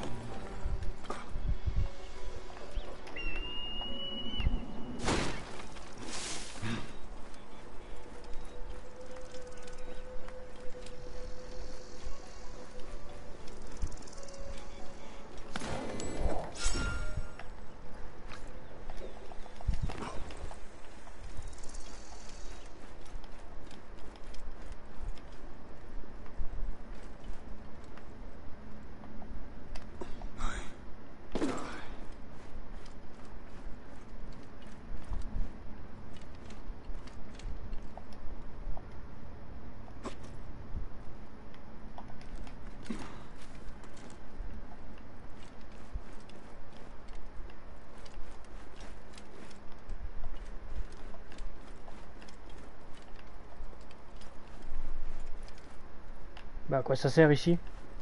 Bah à quoi ça sert ici?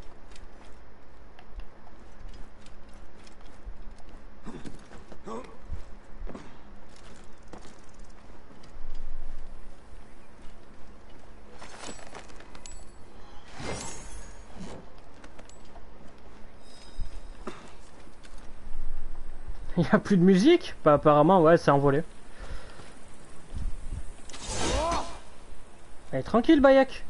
Il n'y a plus de musique? Bah apparemment ouais, c'est envolé. Allez tranquille Bayek.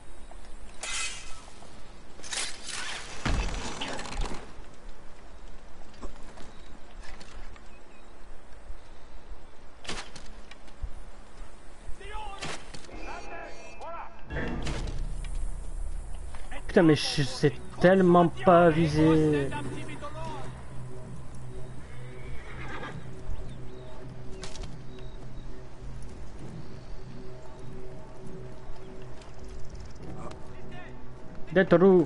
Putain mais je sais tellement pas viser. D'être roux.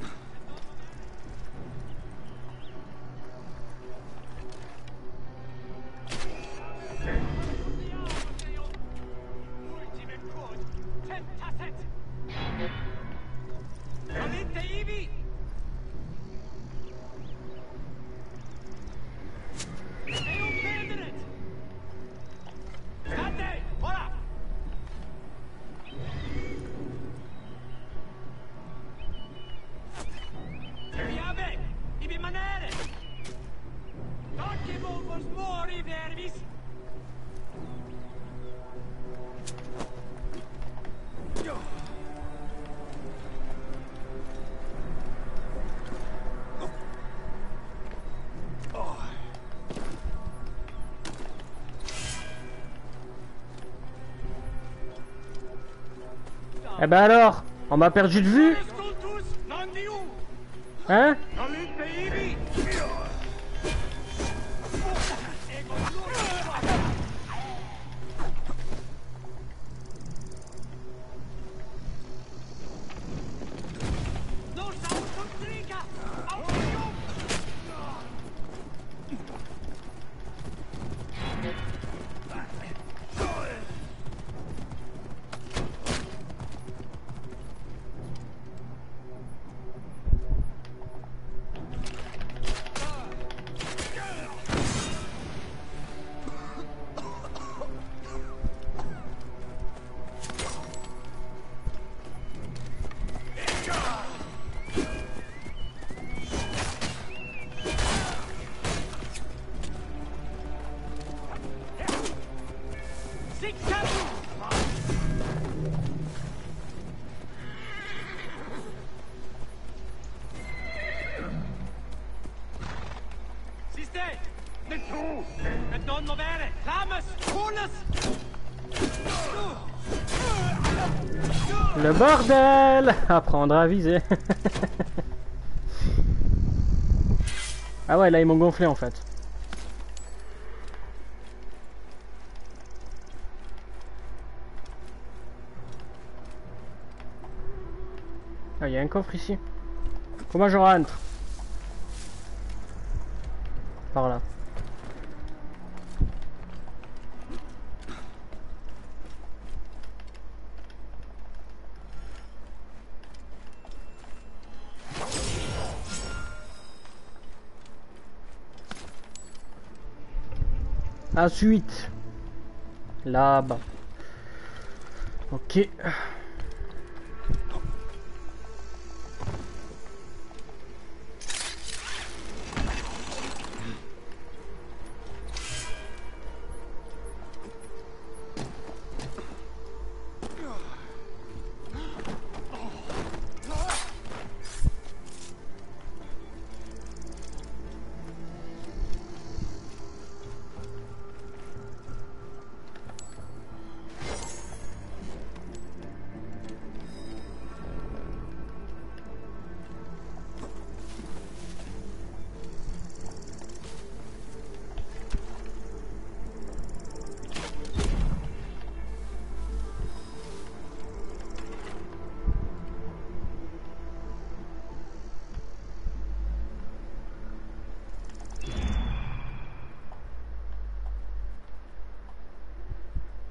Eh ben alors, on m'a perdu de vue. Hein? Le bordel! Apprendre à viser. Ah ouais, là ils m'ont gonflé en fait. Ah, il y a un coffre ici. Comment je rentre? Par là. Ensuite, là-bas. Ok.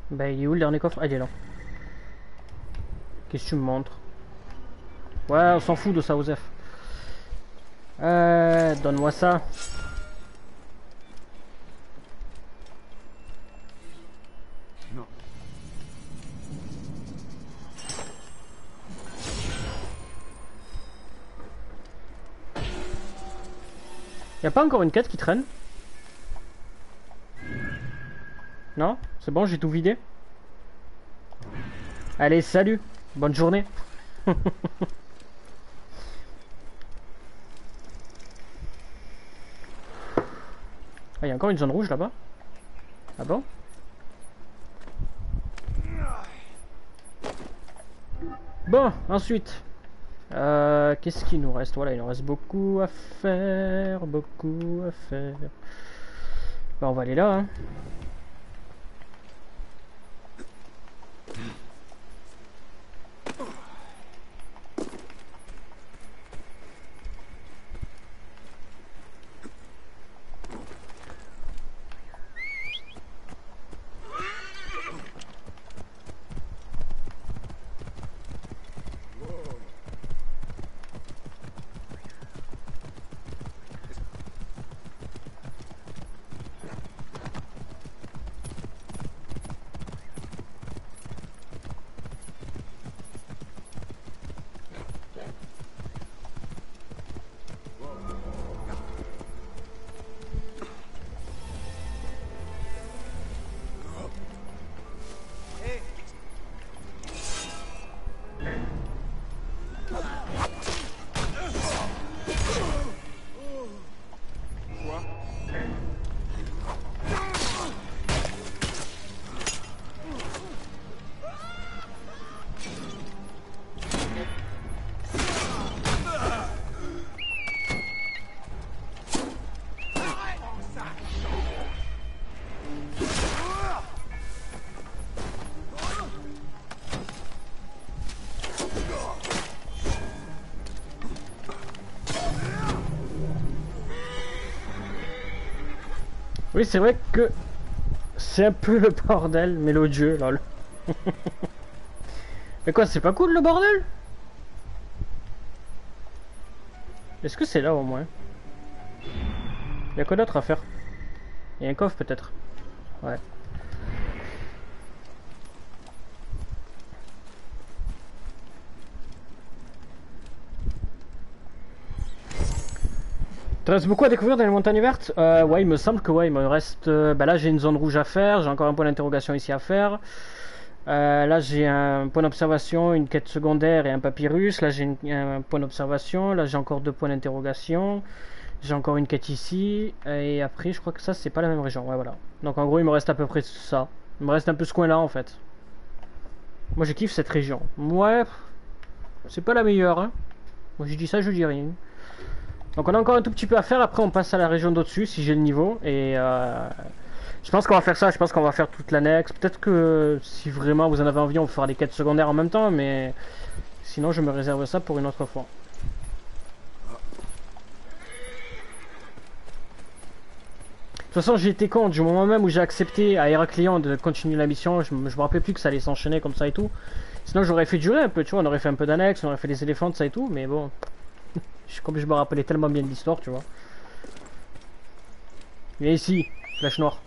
Bah il est où le dernier coffre? Ah il est là. Qu'est-ce que tu me montres? Ouais, on s'en fout de ça, Osef. Euh, donne-moi ça. Non. Y a pas encore une quête qui traîne? Non? C'est bon, j'ai tout vidé? Allez, salut! Bonne journée! Ah, y a encore une zone rouge là-bas? Ah bon? Bon, ensuite. Euh, Qu'est-ce qu'il nous reste? Voilà, il nous reste beaucoup à faire. Beaucoup à faire. Bah, on va aller là, hein. Oui, c'est vrai que c'est un peu le bordel, mélodieux, lol. Mais quoi, c'est pas cool le bordel? Est-ce que c'est là au moins? Y'a quoi d'autre à faire? Y'a un coffre peut-être? Ouais. Il reste beaucoup à découvrir dans les montagnes vertes. euh, Ouais, il me semble que ouais, il me reste... Euh, bah là, j'ai une zone rouge à faire. J'ai encore un point d'interrogation ici à faire. Euh, là, j'ai un point d'observation, une quête secondaire et un papyrus. Là, j'ai une- un point d'observation. Là, j'ai encore deux points d'interrogation. J'ai encore une quête ici. Et après, je crois que ça, c'est pas la même région. Ouais, voilà. Donc, en gros, il me reste à peu près ça. Il me reste un peu ce coin-là, en fait. Moi, je kiffe cette région. Ouais, c'est pas la meilleure, hein. Moi, je dis ça, je dis rien. Donc on a encore un tout petit peu à faire, après on passe à la région d'au-dessus si j'ai le niveau, et euh, je pense qu'on va faire ça, je pense qu'on va faire toute l'annexe, peut-être que si vraiment vous en avez envie on fera les quêtes secondaires en même temps, mais sinon je me réserve ça pour une autre fois. De toute façon j'ai été con, du moment même où j'ai accepté à Héraclion de continuer la mission, je, me- je me rappelais plus que ça allait s'enchaîner comme ça et tout, sinon j'aurais fait durer un peu, tu vois, on aurait fait un peu d'annexe, on aurait fait les éléphants, ça et tout, mais bon... Comme je me rappelais tellement bien de l'histoire, tu vois. Viens ici, flèche noire.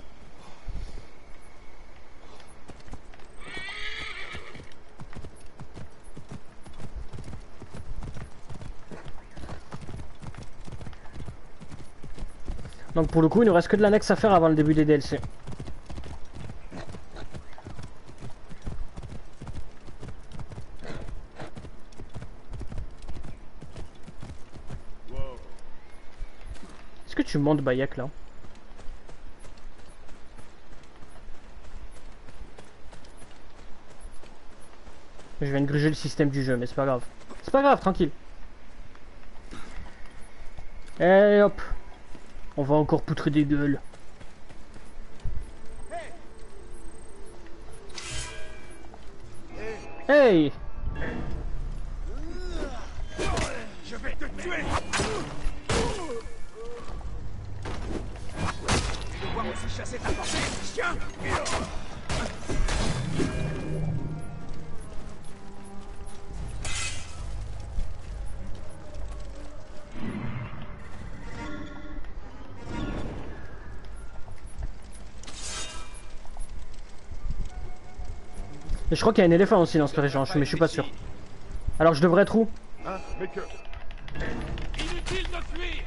Donc pour le coup, il ne reste que de l'annexe à faire avant le début des D L C. Est-ce que tu montes Bayek là? Je viens de gruger le système du jeu, mais c'est pas grave. C'est pas grave, tranquille. Et hop. On va encore poutrer des gueules. Hey! Je vais te tuer. Tu veux voir aussi chasser ta portée, chien. Et je crois qu'il y a un éléphant aussi dans cette région, mais je suis pas sûr. Alors je devrais être où? Hein, mais que... Inutile de fuir.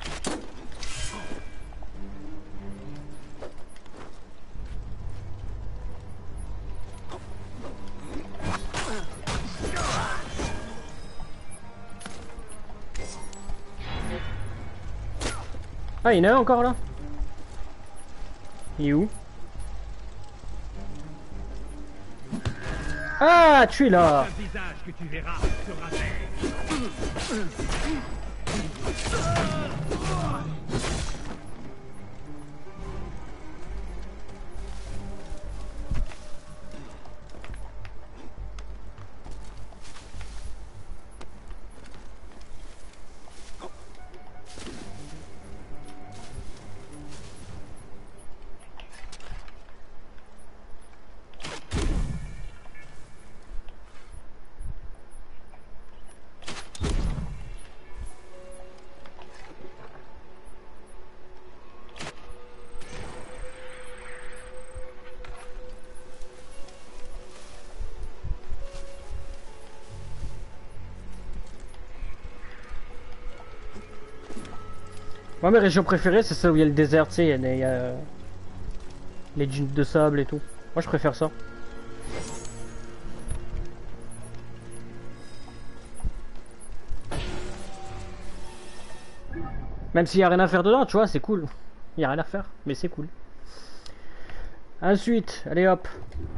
Ah, il y en a un encore là? Il est où? Ah, tu es là! Le visage que tu verras sera fait. Moi, mes régions préférées, c'est celle où il y a le désert, tu sais, il y a, des, euh, les dunes de sable et tout. Moi, je préfère ça. Même s'il n'y a rien à faire dedans, tu vois, c'est cool. Il n'y a rien à faire, mais c'est cool. Ensuite, allez hop.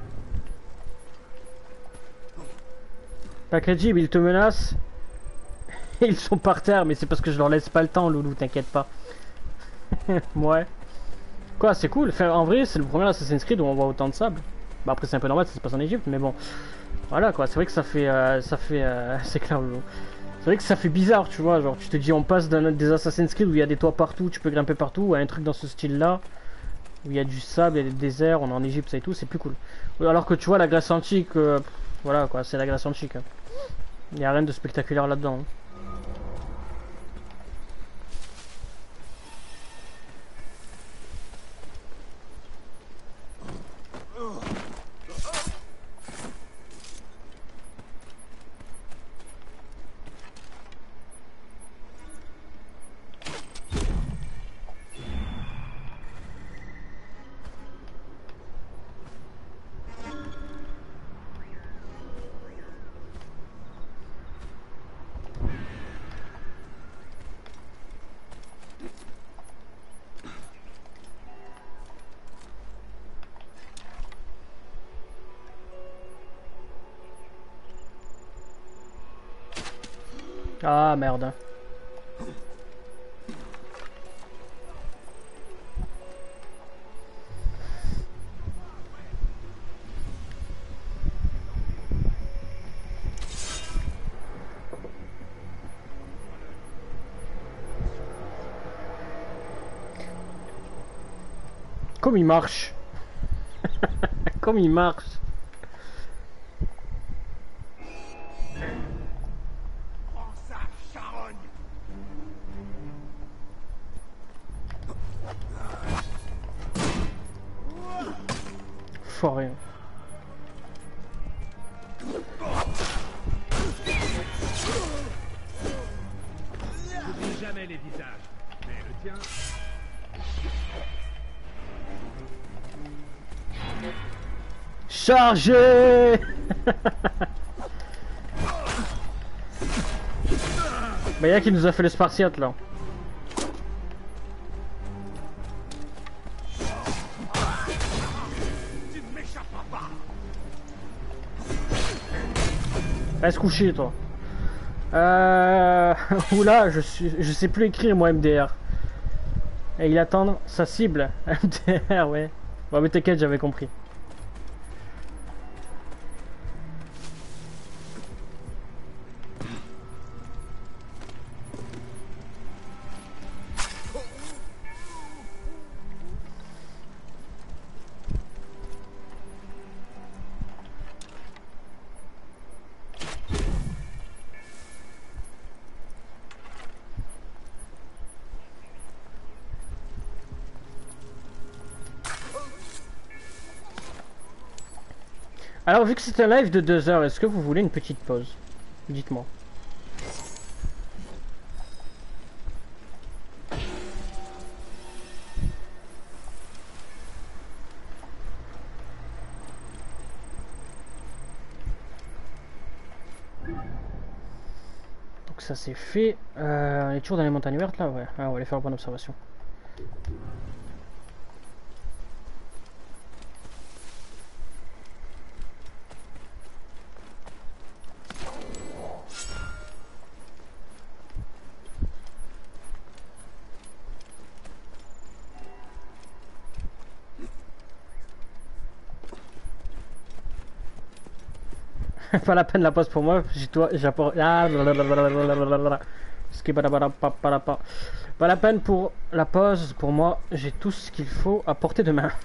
Pas crédible, ils te menacent. Ils sont par terre, mais c'est parce que je leur laisse pas le temps, loulou, t'inquiète pas. Ouais. Quoi, c'est cool. Enfin, en vrai, c'est le premier Assassin's Creed où on voit autant de sable. Bah après, c'est un peu normal, ça se passe en Égypte, mais bon. Voilà quoi, c'est vrai que ça fait... Euh, ça fait... Euh, c'est clair, loulou. C'est vrai que ça fait bizarre, tu vois. Genre, tu te dis, on passe d'un des Assassin's Creed où il y a des toits partout, tu peux grimper partout, à un truc dans ce style-là, où il y a du sable, il y a des déserts, on est en Égypte, ça et tout, c'est plus cool. Alors que tu vois, la Grèce antique, euh, voilà quoi, c'est la Grèce antique. Hein. Il n'y a rien de spectaculaire là-dedans. Hein. Ah merde. Comme il marche. Comme il marche. Foiré. N'oublie jamais les visages, mais le tien... Chargez. Bah y'a qui nous a fait le Spartiate là. Reste couché toi. Euh... Oula, je suis, je sais plus écrire moi M D R. Et il attend sa cible. M D R, ouais. Bon mais t'inquiète, j'avais compris. Alors, vu que c'est un live de deux heures, est-ce que vous voulez une petite pause? Dites-moi. Donc ça c'est fait. Euh, on est toujours dans les montagnes vertes là, ouais. Ah, on va aller faire une bonne observation. Pas la peine la pause pour moi, j'ai toi, j'apporte. Ah, ce qui est pas pas la peine pour la pause, pour moi, j'ai tout ce qu'il faut à portée de main.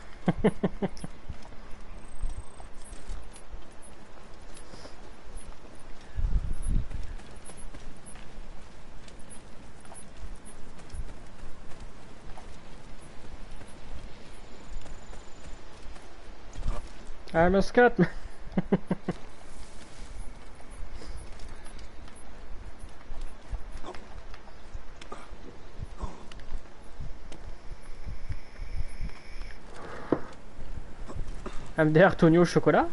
I'm a scat. M D R Tonio au chocolat.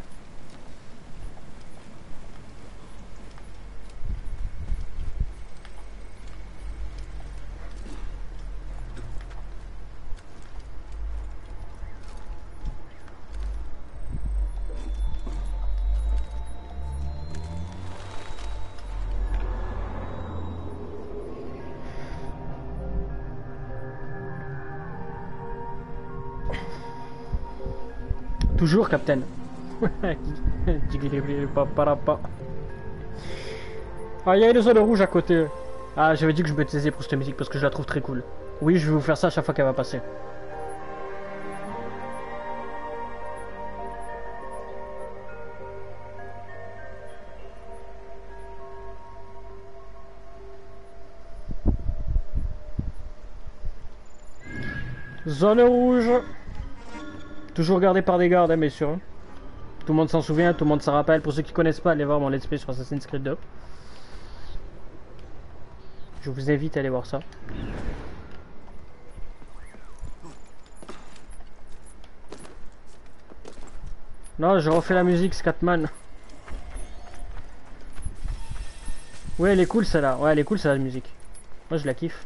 Toujours, Captain. Ah, il y a une zone rouge à côté. Ah, j'avais dit que je me taisais pour cette musique parce que je la trouve très cool. Oui, je vais vous faire ça à chaque fois qu'elle va passer. Zone rouge. Toujours gardé par des gardes, hein, bien sûr. Tout le monde s'en souvient, tout le monde s'en rappelle. Pour ceux qui connaissent pas, allez voir mon let's play sur Assassin's Creed deux. Je vous invite à aller voir ça. Non, je refais la musique, Scatman. Ouais, elle est cool celle-là. Ouais, elle est cool celle-là, la musique. Moi, je la kiffe.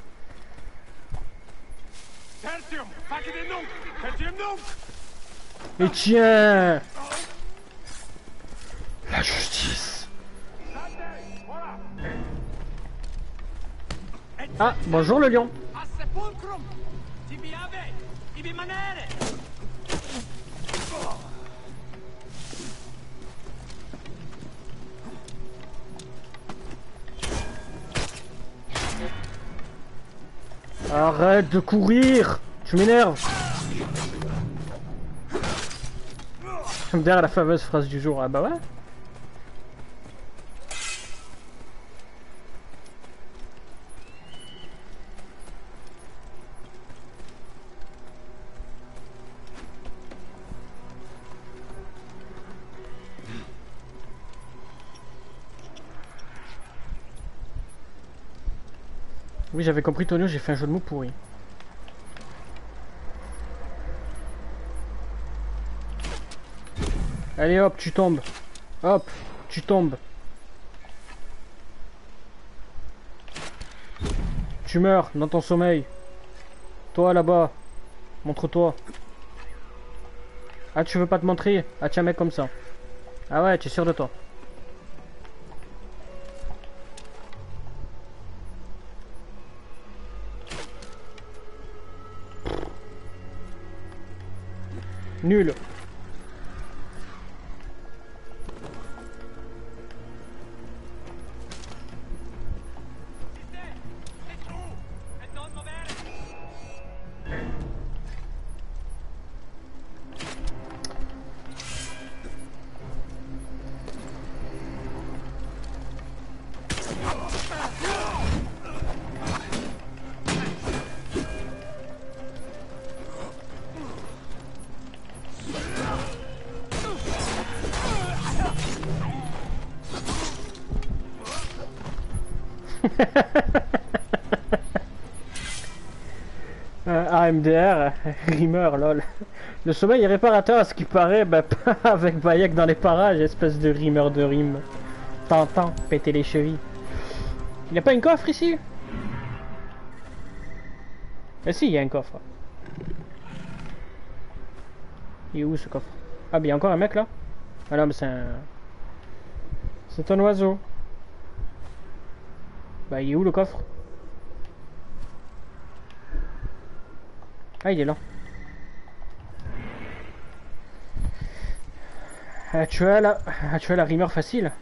Et tiens, la justice. Ah, bonjour le lion. Arrête de courir, tu m'énerves. Derrière la fameuse phrase du jour, ah bah ouais. Oui, j'avais compris Tonio, j'ai fait un jeu de mots pourri. Allez hop, tu tombes. Hop, tu tombes. Tu meurs dans ton sommeil. Toi là-bas, montre-toi. Ah, tu veux pas te montrer? Ah tiens, mec, comme ça. Ah ouais, tu es sûr de toi. Nul. Euh, A M D R, rimeur, lol. Le sommeil est réparateur à ce qui paraît, bah pas avec Bayek dans les parages, espèce de rimeur de rime. T'entends, péter les chevilles. Il n'y a pas une coffre ici? Eh si, il y a un coffre. Il est où ce coffre? Ah, mais il y a encore un mec là? Ah non, mais c'est un... C'est un oiseau. Bah, il est où le coffre? Ah, il est là. Ah, tu as la... Ah, tu as la rimeur facile.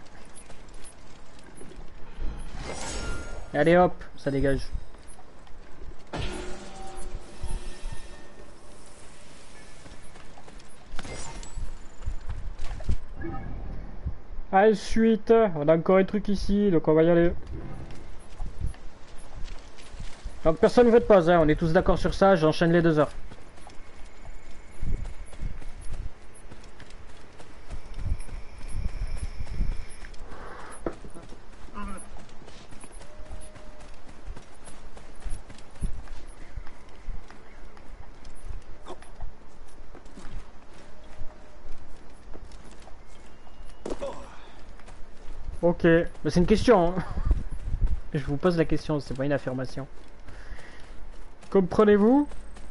Allez hop, ça dégage. Ensuite, on a encore un truc ici, donc on va y aller. Donc personne ne veut de pause, hein. On est tous d'accord sur ça, j'enchaîne les deux heures. Ok, mais c'est une question. Hein. Je vous pose la question, c'est pas une affirmation. Comprenez-vous?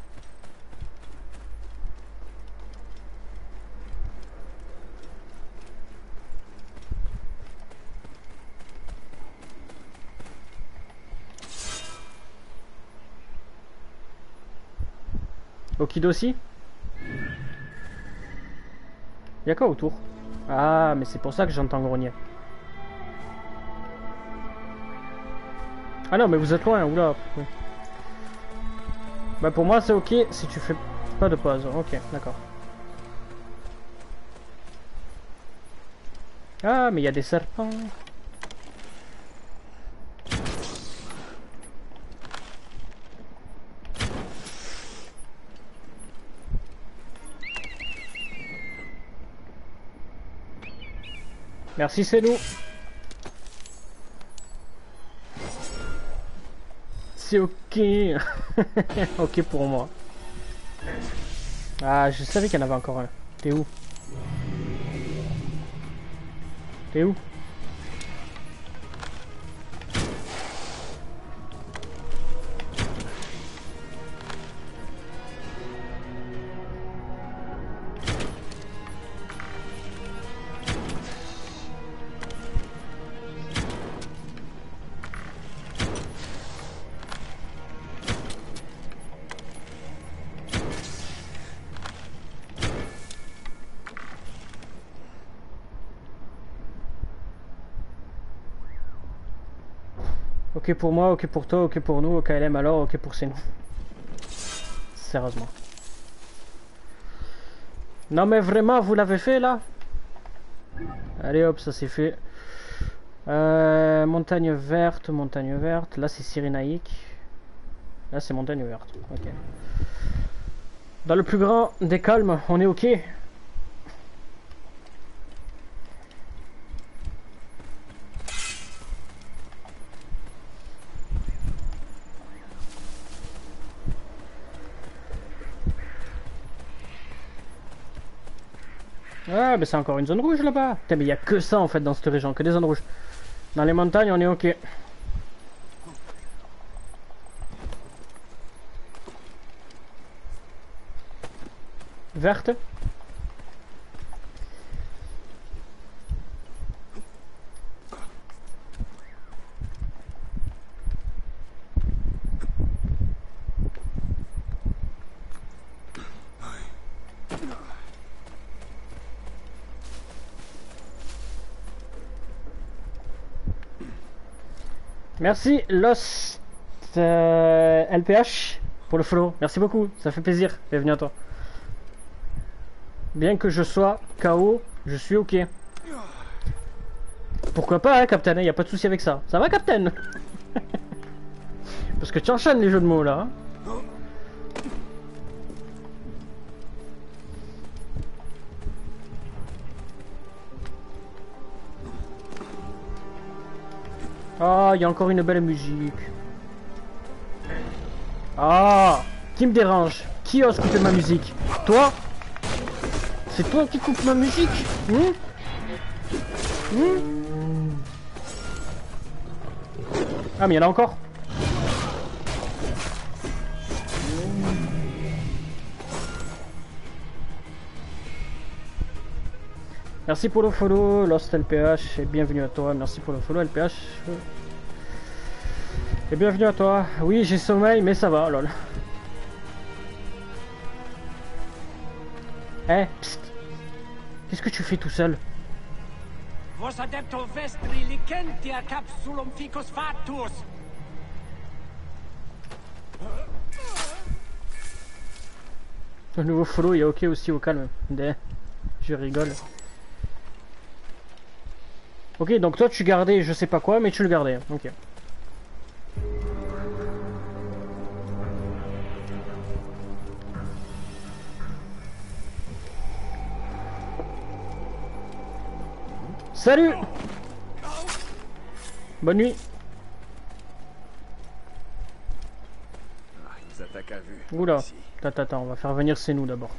Okidosi? Y'a quoi autour? Ah, mais c'est pour ça que j'entends grogner. Ah non, mais vous êtes loin, oula. Oui. Bah pour moi c'est ok si tu fais pas de pause. Ok, d'accord. Ah, mais il y a des serpents. Merci, c'est nous. C'est ok. Ok pour moi. Ah, je savais qu'il y en avait encore un. T'es où? T'es où? Ok pour moi, ok pour toi, ok pour nous, ok L M alors, ok pour c'est nous. Sérieusement. Non mais vraiment, vous l'avez fait là? Allez hop, ça c'est fait. Euh, montagne verte, montagne verte. Là c'est Cyrénaïque. Là c'est montagne verte. Ok. Dans le plus grand des calmes, on est ok. Ah, mais c'est encore une zone rouge là-bas. Putain, mais il n'y a que ça en fait dans cette région, que des zones rouges. Dans les montagnes, on est ok. Verte. Merci Lost euh, L P H pour le follow. Merci beaucoup, ça fait plaisir. Bienvenue à toi. Bien que je sois K O, je suis ok. Pourquoi pas, hein, Captain, il n'y a pas de souci avec ça. Ça va, Captain? Parce que tu enchaînes les jeux de mots là. Hein. Ah, il y a encore une belle musique. Ah, qui me dérange? Qui ose couper ma musique? Toi? C'est toi qui coupes ma musique? hmm Hmm Ah, mais il y en a encore. Merci pour le follow, Lost L P H, et bienvenue à toi. Merci pour le follow, L P H. Et bienvenue à toi. Oui, j'ai sommeil, mais ça va, lol. Eh, psst. Qu'est-ce que tu fais tout seul? Vos adepto vestri licentia capsulum ficus factus. Le nouveau follow, il est ok aussi au calme. Deh. Je rigole. Ok, donc toi tu gardais je sais pas quoi, mais tu le gardais. Ok. Salut. Bonne nuit. Ah, ils nous attaquent à vue. Oula. Ici. Attends, attends, on va faire venir c'est nous d'abord.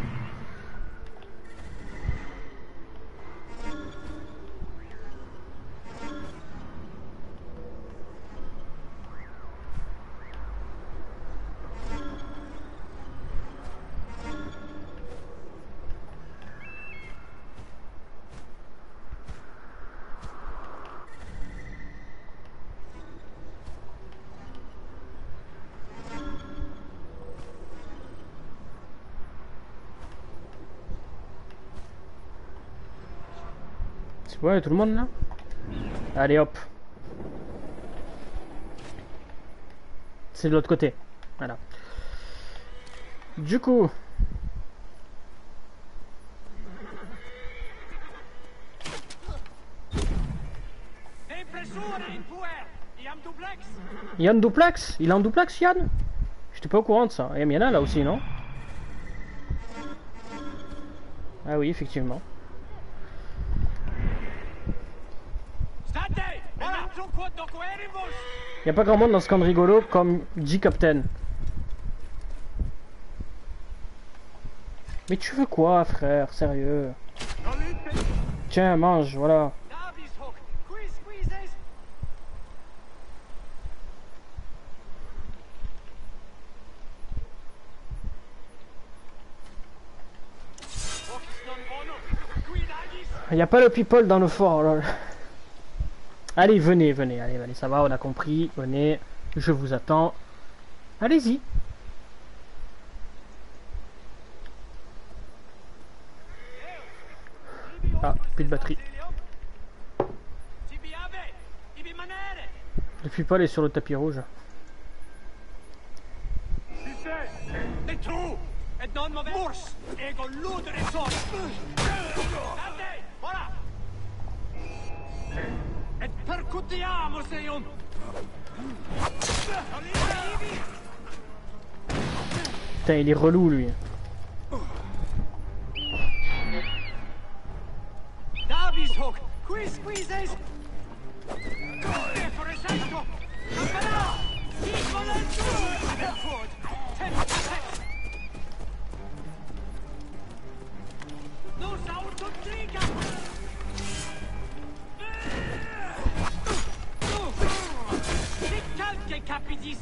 Ouais, tout le monde là. Allez hop. C'est de l'autre côté. Voilà. Du coup. Yann duplex? Il est en duplex, Yann? J'étais pas au courant de ça. Et il y en a là aussi, non? Ah oui, effectivement. Y a pas grand monde dans ce camp de rigolo comme dit Captain. Mais tu veux quoi, frère? Sérieux? Tiens, mange, voilà. Y a pas le people dans le fort, lol. Allez, venez, venez, allez, allez, ça va, on a compris. Venez, je vous attends. Allez-y. Ah, plus de batterie. Le people est sur le tapis rouge. Et percutiamo seion. Putain, il est relou lui. Davishook, qui squeezes. For esempio, Campana, piccolo food. Nos autotrica. Che capitis.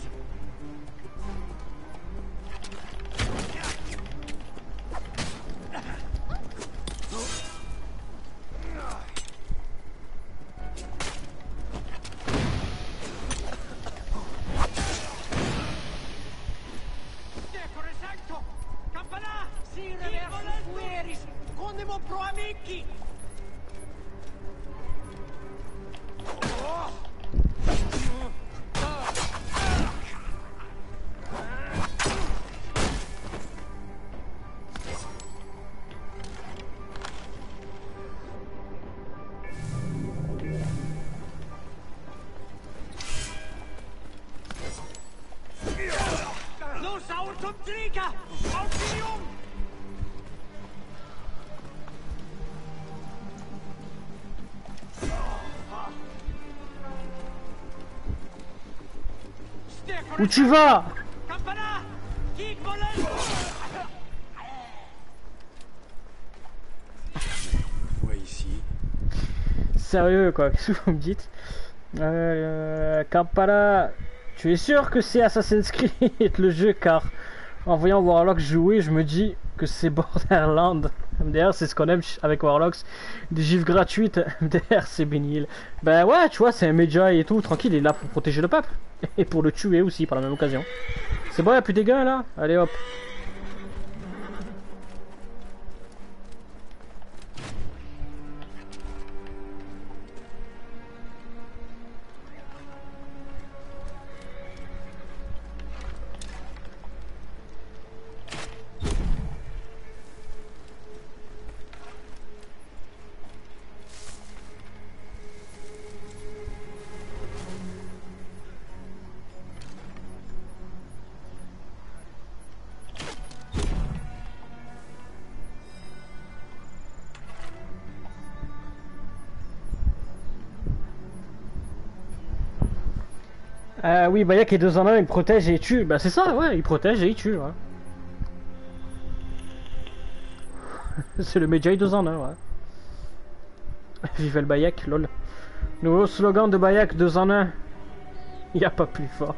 Campana, si reversus fueris, condemo pro amici. Nos autum triga, auxilium. Où tu vas? On voit ici. Sérieux quoi, qu'est-ce que vous me dites? euh, Kampala, tu es sûr que c'est Assassin's Creed le jeu? Car en voyant Warlock jouer, je me dis que c'est Borderlands. M D R, c'est ce qu'on aime avec Warlocks. Des gifs gratuites, M D R, c'est bénil. Ben ouais, tu vois, c'est un Medjay et tout, tranquille, il est là pour protéger le peuple. Et pour le tuer aussi, par la même occasion. C'est bon, y'a plus des gars là? Allez hop. Euh, oui, Bayak est deux en un, il protège et il tue. Bah c'est ça, ouais, il protège et il tue, ouais. C'est le Medjay deux en un, ouais. Vive le Bayak, lol. Nouveau slogan de Bayak deux en un. Y a pas plus fort.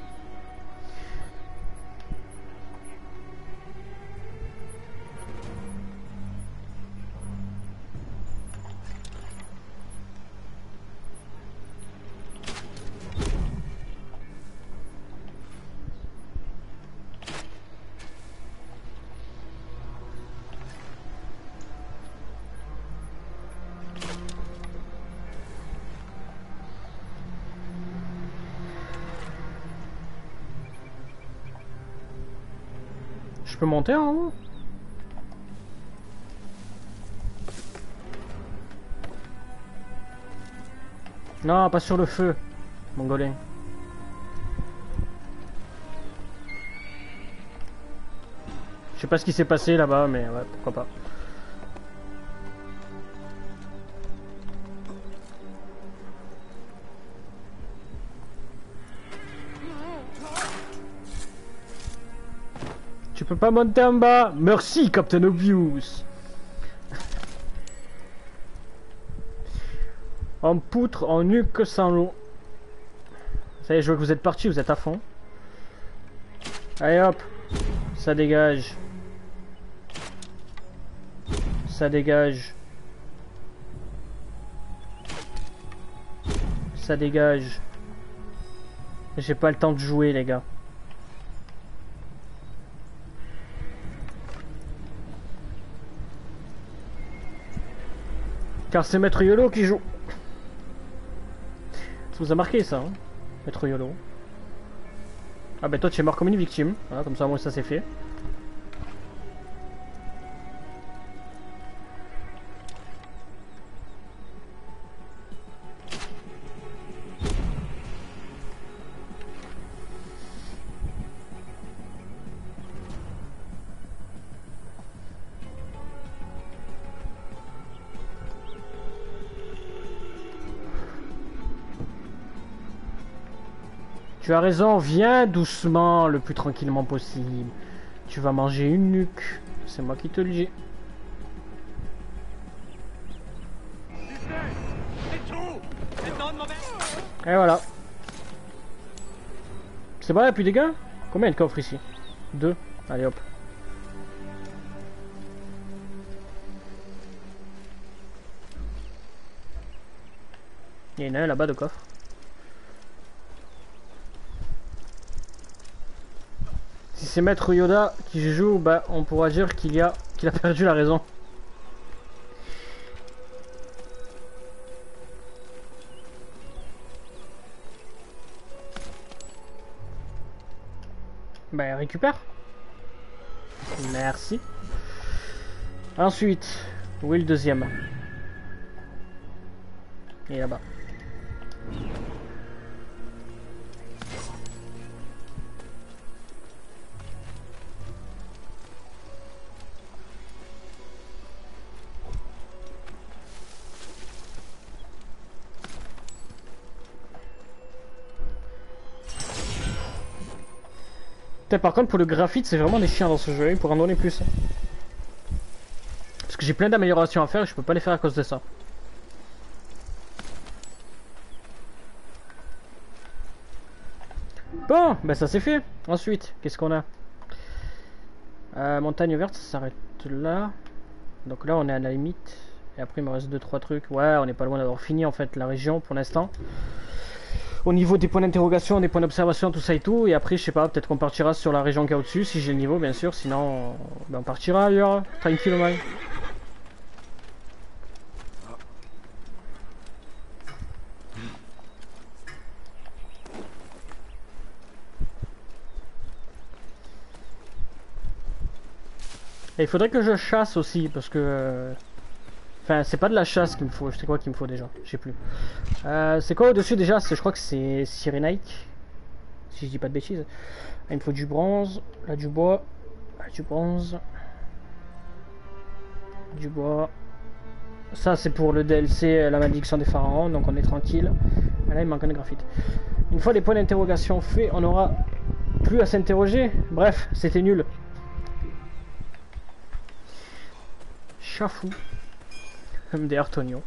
Je peux monter en haut? Non, pas sur le feu, mongolien. Je sais pas ce qui s'est passé là-bas, mais ouais, pourquoi pas. Tu peux pas monter en bas. Merci, Captain Obvious. En poutre, en nuque, sans l'eau. Ça y est, je vois que vous êtes partis, vous êtes à fond. Allez hop. Ça dégage. Ça dégage. Ça dégage. J'ai pas le temps de jouer, les gars. Car c'est Maître Yolo qui joue. Ça vous a marqué ça, hein, Maître Yolo. Ah ben toi tu es mort comme une victime. Voilà, comme ça moi ça c'est fait. Tu as raison, viens doucement, le plus tranquillement possible. Tu vas manger une nuque, c'est moi qui te le dis. Et voilà. C'est bon, il n'y a plus de dégâts? Combien de coffres ici? Deux. Allez hop. Il y en a un là-bas de coffre. Si c'est Maître Yoda qui joue, bah on pourra dire qu'il y a qu'il a perdu la raison. Bah récupère. Merci. Ensuite, où est le deuxième? Il est là-bas. Putain, par contre, pour le graphite, c'est vraiment des chiens dans ce jeu. Il pourrait en donner plus. Parce que j'ai plein d'améliorations à faire et je peux pas les faire à cause de ça. Bon, ben ça c'est fait. Ensuite, qu'est-ce qu'on a? euh, Montagne verte, ça s'arrête là. Donc là, on est à la limite. Et après, il me reste deux trois trucs. Ouais, on n'est pas loin d'avoir fini en fait la région pour l'instant. Au niveau des points d'interrogation, des points d'observation, tout ça et tout. Et après, je sais pas, peut-être qu'on partira sur la région qui est au-dessus, si j'ai le niveau, bien sûr. Sinon, ben, on partira ailleurs. Tranquillement. Et il faudrait que je chasse aussi, parce que... Enfin, c'est pas de la chasse qu'il me faut. C'est quoi qu'il me faut déjà? Je sais plus. Euh, c'est quoi au-dessus déjà? Je crois que c'est Cyrénaïque. Si je dis pas de bêtises. Ah, il me faut du bronze. Là, du bois. Là, du bronze. Du bois. Ça, c'est pour le D L C, la malédiction des pharaons. Donc, on est tranquille. Ah, là, il manque un graphite. Une fois les points d'interrogation faits, on aura plus à s'interroger. Bref, c'était nul. Chafou. M D R Tonio.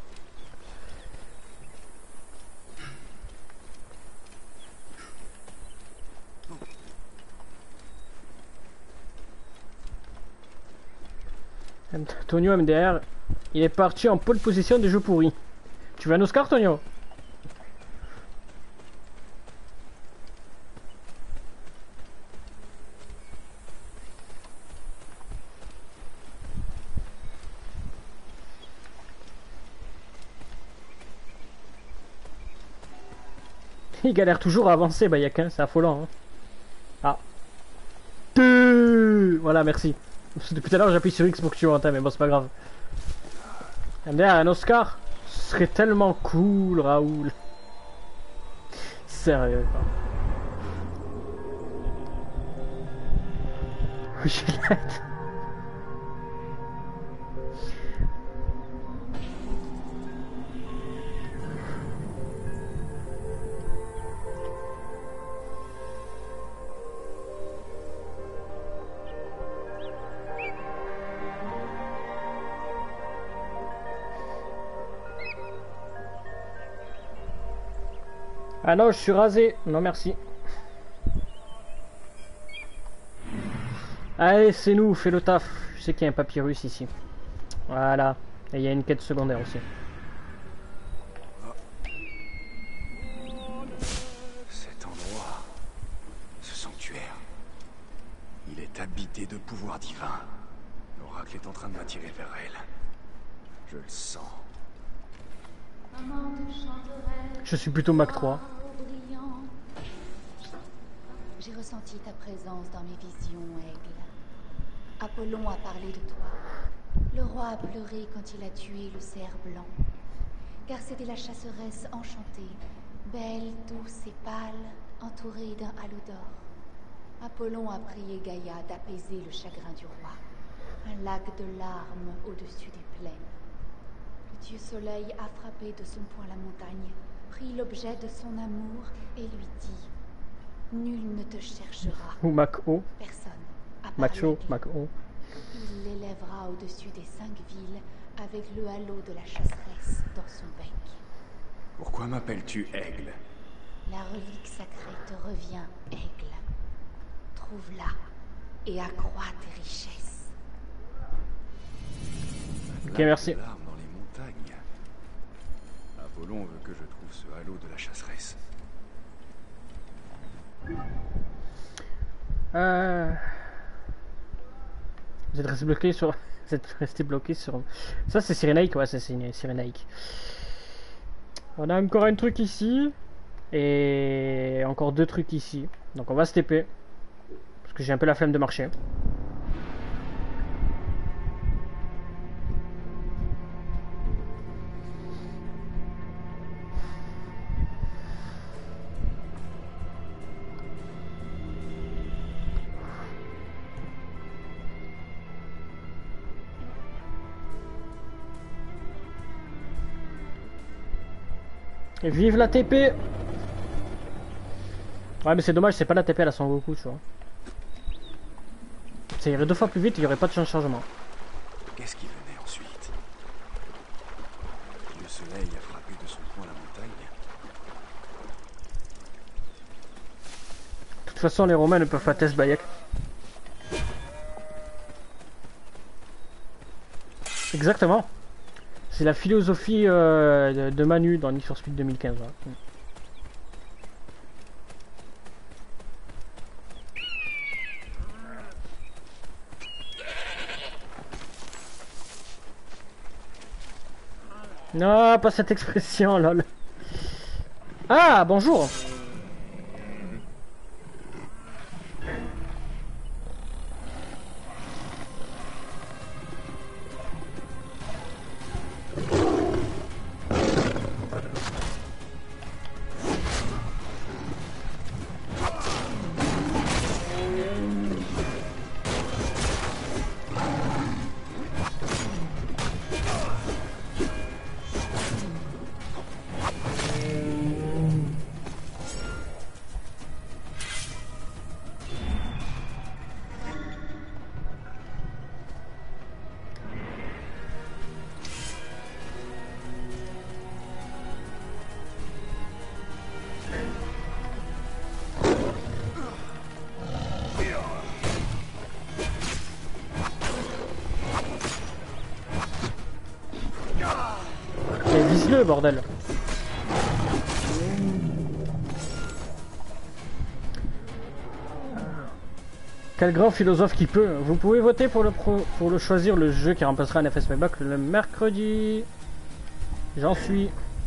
Tonio M D R, il est parti en pole position des jeux pourris. Tu veux un Oscar, Tonio? Il galère toujours à avancer, bah y'a qu'un, c'est affolant. Hein. Ah. Deux. Voilà, merci. Depuis tout à l'heure j'appuie sur X pour que tu entends, mais bon c'est pas grave. M D R, un Oscar, ce serait tellement cool, Raoul. Sérieux quoi. Gillette. Ah non, je suis rasé. Non, merci. Allez, c'est nous, fais le taf. Je sais qu'il y a un papyrus ici. Voilà. Et il y a une quête secondaire aussi. Cet endroit, ce sanctuaire, il est habité de pouvoirs divins. L'oracle est en train de m'attirer vers elle. Je le sens. Je suis plutôt Mac trois. J'ai ressenti ta présence dans mes visions, Aigle. Apollon a parlé de toi. Le roi a pleuré quand il a tué le cerf blanc. Car c'était la chasseresse enchantée, belle, douce et pâle, entourée d'un halo d'or. Apollon a prié Gaïa d'apaiser le chagrin du roi. Un lac de larmes au-dessus des plaines. Le dieu soleil a frappé de son poing la montagne, pris l'objet de son amour et lui dit: nul ne te cherchera. Ou Mac O. Personne. À part Macho, l'aigle. Mac O. Il l'élèvera au-dessus des cinq villes avec le halo de la chasseresse dans son bec. Pourquoi m'appelles-tu Aigle? La relique sacrée te revient, Aigle. Trouve-la et accrois tes richesses. Ok, merci. Larmes dans les montagnes. Apollon veut que je trouve ce halo de la chasseresse. Euh... Vous êtes resté bloqué sur... Vous êtes resté bloqué sur... Ça c'est Cyrénaïque, ouais c'est Cyrénaïque. On a encore un truc ici. Et encore deux trucs ici. Donc on va se T P. Parce que j'ai un peu la flemme de marcher. Et vive la T P. Ouais mais c'est dommage, c'est pas la T P à la Son Goku, tu vois. Ça irait deux fois plus vite, il n'y aurait pas de changement. Qu'est-ce qui venait ensuite? Le soleil a frappé de son poing la montagne. De toute façon, les Romains ne peuvent pas tester Bayek. Exactement. C'est la philosophie euh, de, de Manu dans Need for Speed deux mille quinze. Hein. Non, pas cette expression, lol. Ah, bonjour. Mais vise-le, bordel. Quel grand philosophe qui peut. Vous pouvez voter pour le, pro, pour le choisir le jeu qui remplacera un F S M Back le mercredi. J'en suis.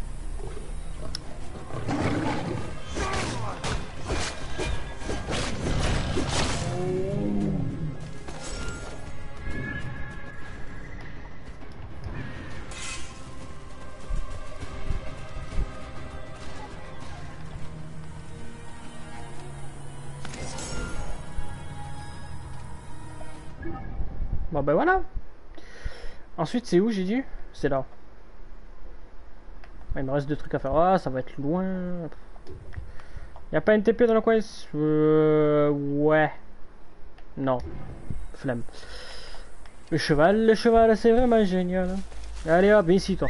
Bon ben voilà. Ensuite c'est où j'ai dit? C'est là. Il me reste deux trucs à faire. Ah ça va être loin. Y'a pas une T P dans le coin? euh, Ouais. Non. Flemme. Le cheval, le cheval c'est vraiment génial. Allez hop, viens ici toi.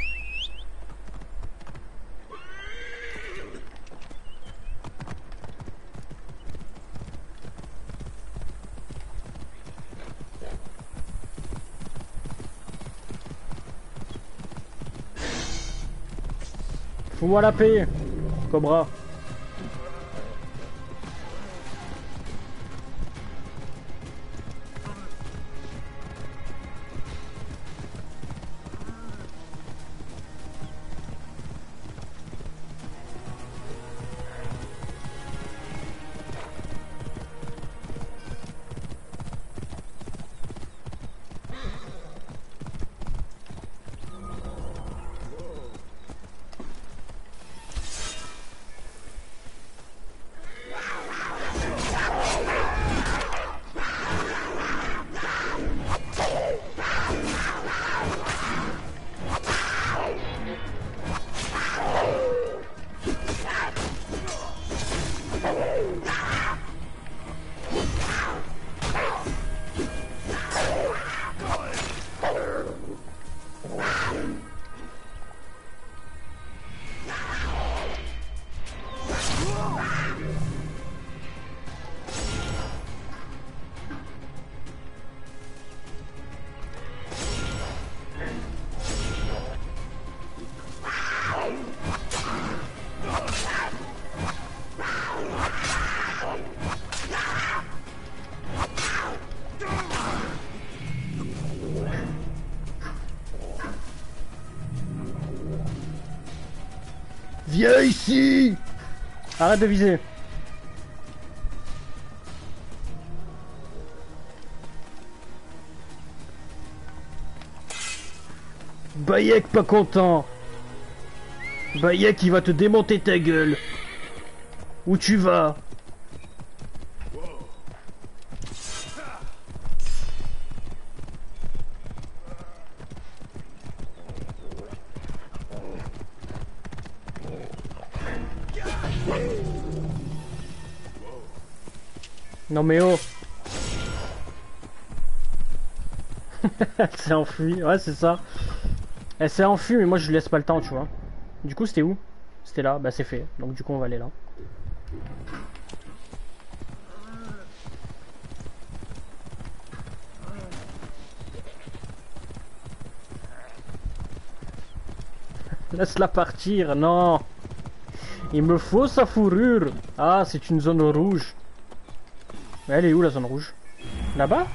Fous-moi la paix, Cobra. Viens ici! Arrête de viser. Bayek pas content. Bayek il va te démonter ta gueule. Où tu vas? Non mais oh. Elle s'est enfuie, ouais c'est ça. Elle s'est enfuie mais moi je lui laisse pas le temps tu vois. Du coup c'était où? C'était là, bah c'est fait. Donc du coup on va aller là. Laisse-la partir, non. Il me faut sa fourrure. Ah c'est une zone rouge. Mais elle est où la zone rouge? Là-bas?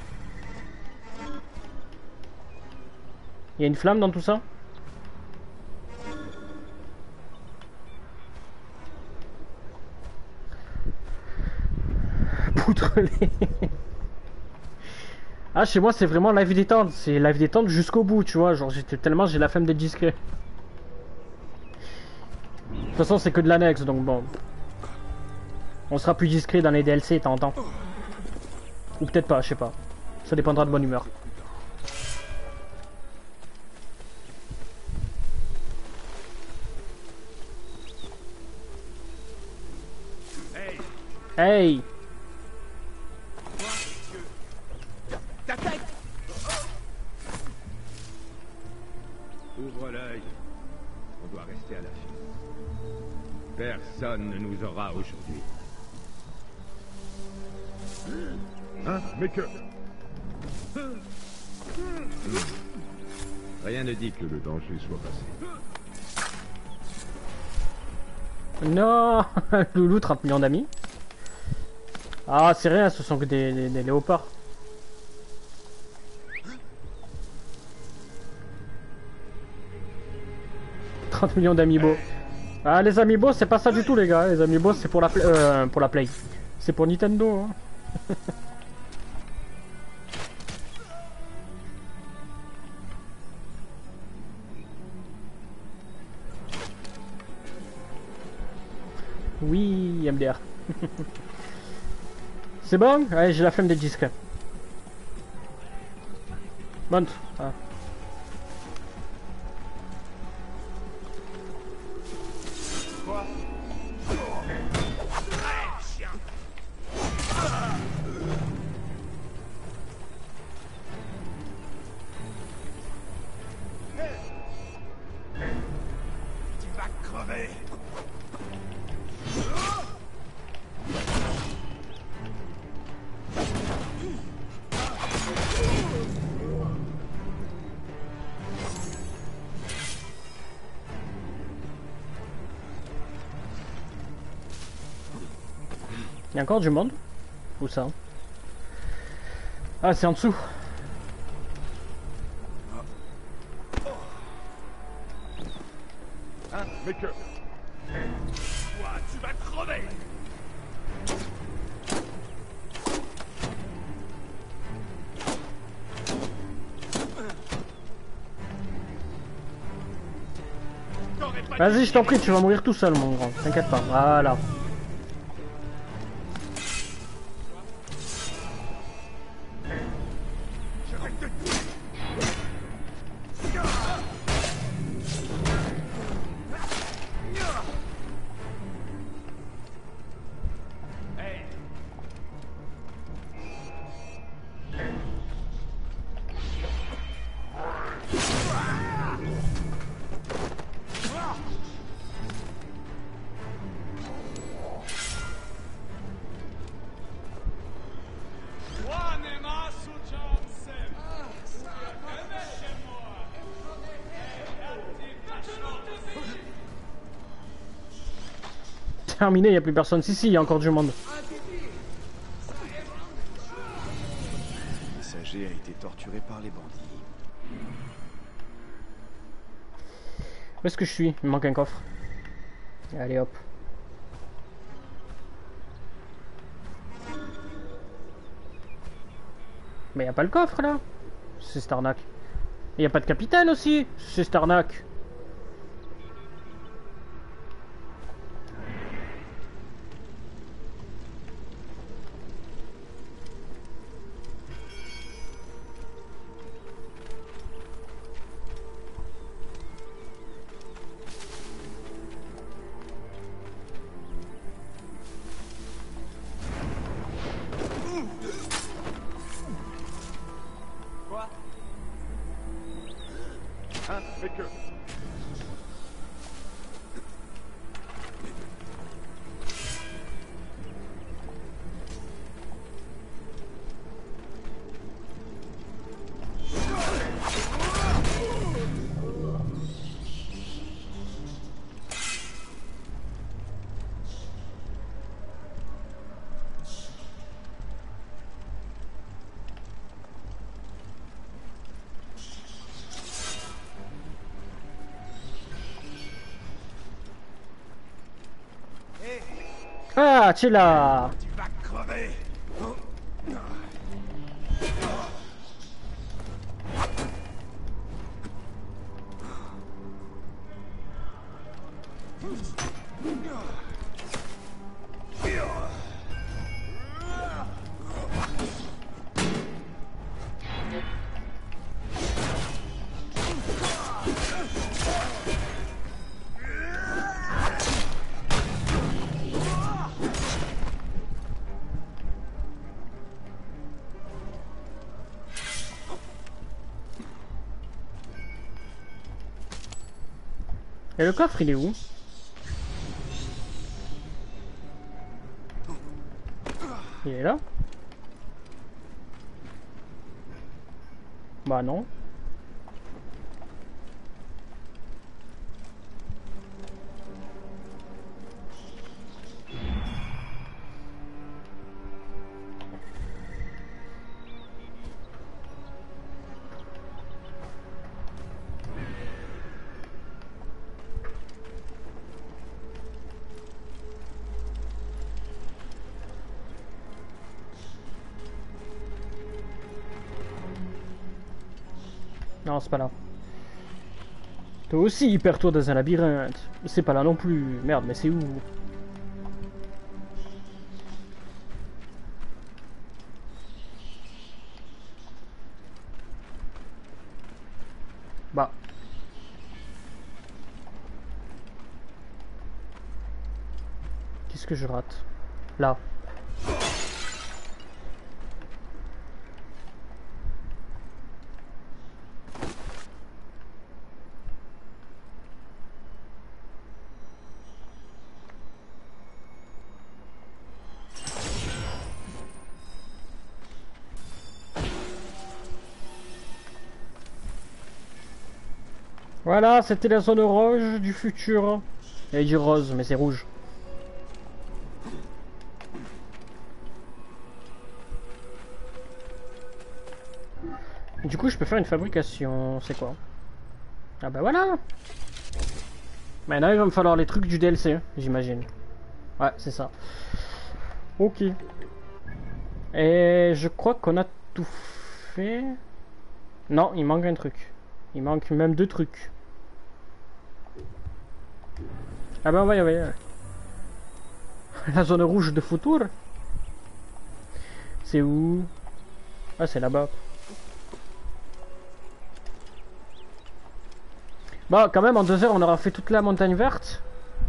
Il y a une flamme dans tout ça? Poutre-les. Ah chez moi c'est vraiment live détente. C'est live détente jusqu'au bout tu vois. Genre j'étais tellement j'ai la flemme d'être discret. De toute façon c'est que de l'annexe donc bon. On sera plus discret dans les D L C t'entends. Ou peut-être pas, je sais pas. Ça dépendra de bonne humeur. Hey, Hey! ta tête! Ouvre l'œil. On doit rester à l'affût. Personne ne nous aura aujourd'hui. Hein? Mais que... Hmm. Rien ne dit que le danger soit passé. Non! Loulou, trente millions d'amis. Ah, c'est rien, ce sont que des, des, des léopards. trente millions d'amiibo. Ah, les amiibo, c'est pas ça du tout, les gars. Les amiibo, c'est pour la, pla- euh, pour la Play. C'est pour Nintendo. Hein. Oui, M D R. C'est bon? Allez, j'ai la flemme des disques. Monte. Ah. Tu vas crever! Il y a encore du monde? Où ça? Ah, c'est en dessous. Hein? Mais que... Toi, tu vas crever! Vas-y, je t'en prie, tu vas mourir tout seul, mon grand. T'inquiète pas. Voilà. Terminé, il n'y a plus personne. Si, si, il y a encore du monde. Le messager a été torturé par les bandits. Où est-ce que je suis? Il me manque un coffre. Allez, hop. Mais il n'y a pas le coffre, là. C'est cette arnaque. Il n'y a pas de capitaine, aussi. C'est cette arnaque. Quoi? quoi? Hein? Mais que... Ah, tu l'as. Tu vas crever. Et le coffre, il est où? Il est là? Bah non. Non, c'est pas là. Toi aussi, il perd toi dans un labyrinthe. C'est pas là non plus. Merde, mais c'est où? Bah. Qu'est-ce que je rate? Là. Voilà, c'était la zone rouge du futur. Il dit rose, mais c'est rouge. Du coup, je peux faire une fabrication. C'est quoi? Ah bah voilà. Maintenant, il va me falloir les trucs du D L C, j'imagine. Ouais, c'est ça. Ok. Et je crois qu'on a tout fait. Non, il manque un truc. Il manque même deux trucs. Ah bah ouais, ouais. La zone rouge de Futur. C'est où? Ah, c'est là-bas. Bon, quand même, en deux heures, on aura fait toute la montagne verte.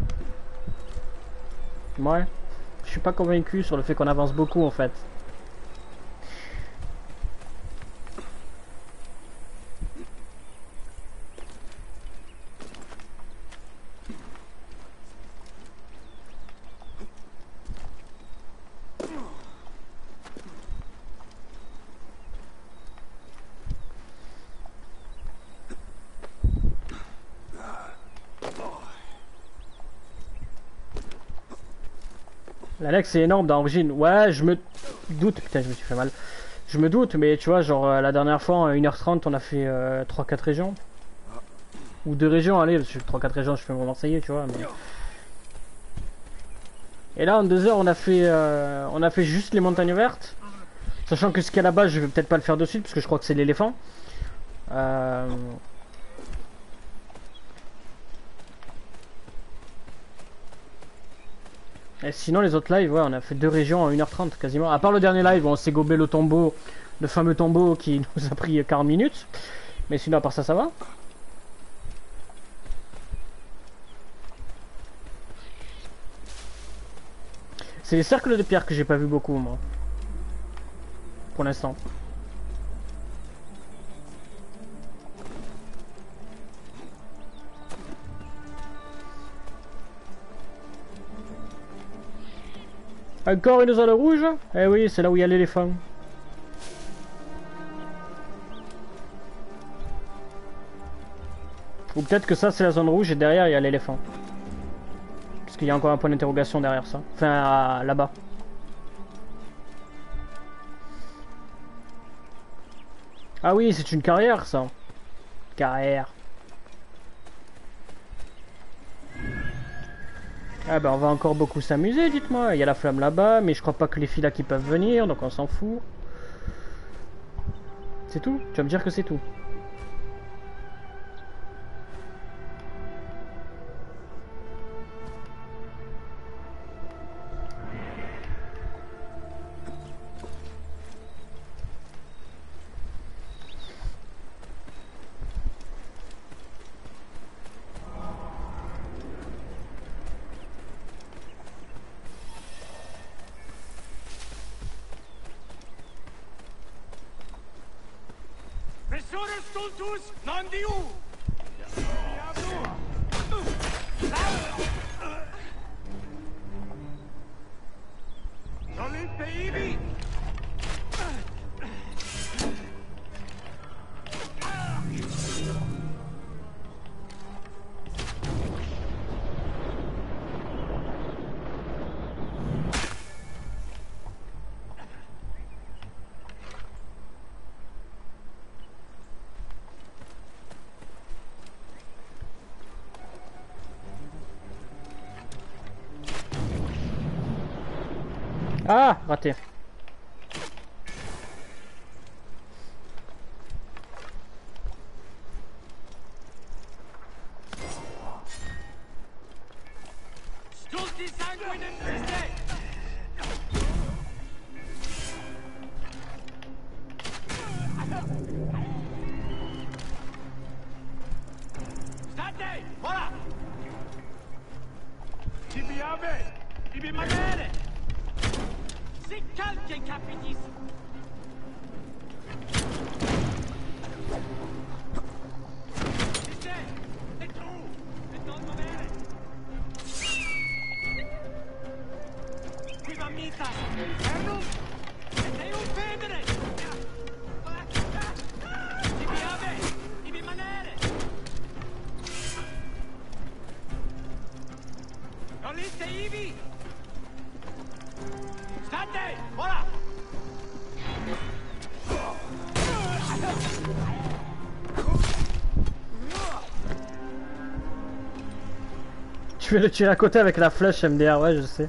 Ouais. Je suis pas convaincu sur le fait qu'on avance beaucoup, en fait. L'Alex c'est énorme d'origine. Ouais, je me doute. Putain, je me suis fait mal. Je me doute, mais tu vois, genre euh, la dernière fois, en une heure trente, on a fait euh, trois quatre régions. Ou deux régions, allez, parce que trois quatre régions, je fais mon Marseillais, tu vois. Mais... Et là, en deux heures, on a fait euh, on a fait juste les montagnes vertes. Sachant que ce qu'il y a là-bas, je vais peut-être pas le faire de suite, parce que je crois que c'est l'éléphant. Euh... Et sinon les autres lives, ouais, on a fait deux régions en une heure trente quasiment. À part le dernier live où on s'est gobé le tombeau, le fameux tombeau qui nous a pris quarante minutes. Mais sinon à part ça, ça va. C'est les cercles de pierre que j'ai pas vu beaucoup moi. Pour l'instant. Encore une zone rouge? Eh oui, c'est là où il y a l'éléphant. Ou peut-être que ça c'est la zone rouge et derrière il y a l'éléphant. Parce qu'il y a encore un point d'interrogation derrière ça. Enfin, là-bas. Ah oui, c'est une carrière ça. Carrière. Ah ben on va encore beaucoup s'amuser, dites-moi. Il y a la flamme là-bas, mais je crois pas que les filles là qui peuvent venir, donc on s'en fout. C'est tout? Tu vas me dire que c'est tout? Ah, raté. Je vais le tirer à côté avec la flèche M D R, ouais, je sais.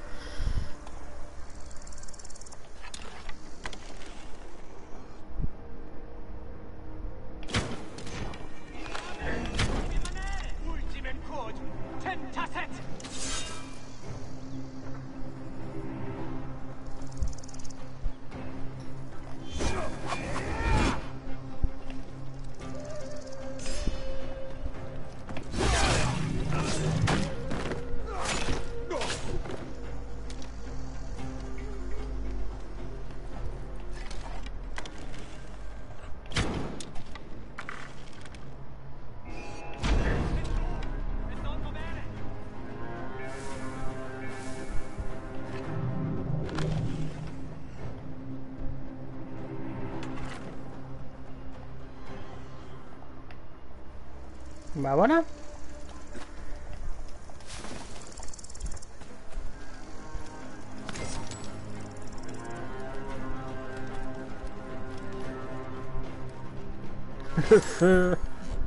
Bah voilà. Le feu.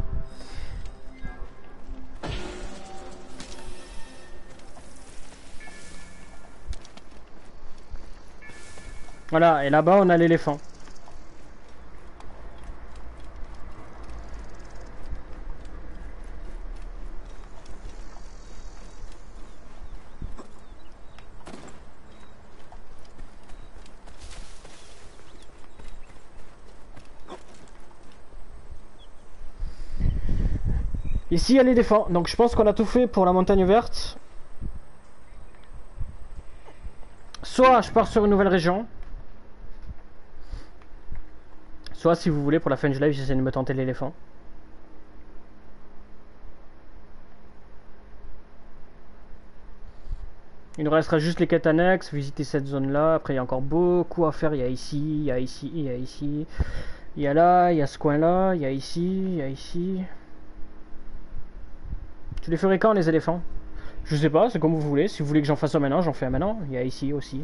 Voilà, et là-bas on a l'éléphant. Ici il y a l'éléphant, donc je pense qu'on a tout fait pour la montagne verte. Soit je pars sur une nouvelle région, soit si vous voulez pour la fin du live j'essaie de me tenter l'éléphant. Il nous restera juste les quêtes annexes, visiter cette zone-là. Après, il y a encore beaucoup à faire. Il y a ici, il y a ici, il y a ici. Il y a là, il y a ce coin-là, il y a ici, il y a ici. Tu les ferais quand, les éléphants? Je sais pas, c'est comme vous voulez. Si vous voulez que j'en fasse un maintenant, j'en fais un maintenant. Il y a ici aussi.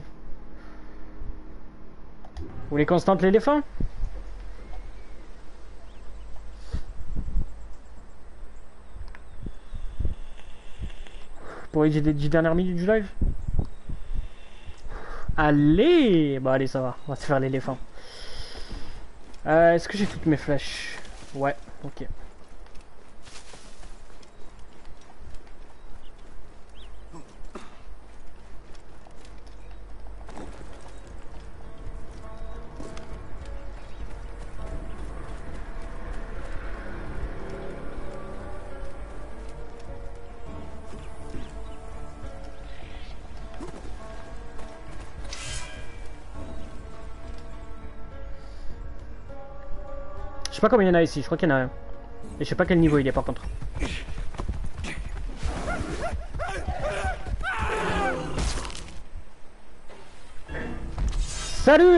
Vous voulez qu'on se tente l'éléphant? Pour les dix dernières minutes du live? Allez! Bon allez, ça va, on va se faire l'éléphant. Euh, Est-ce que j'ai toutes mes flèches? Ouais, ok. Je sais pas combien il y en a ici, je crois qu'il y en a un. Et je sais pas quel niveau il est par contre. Salut!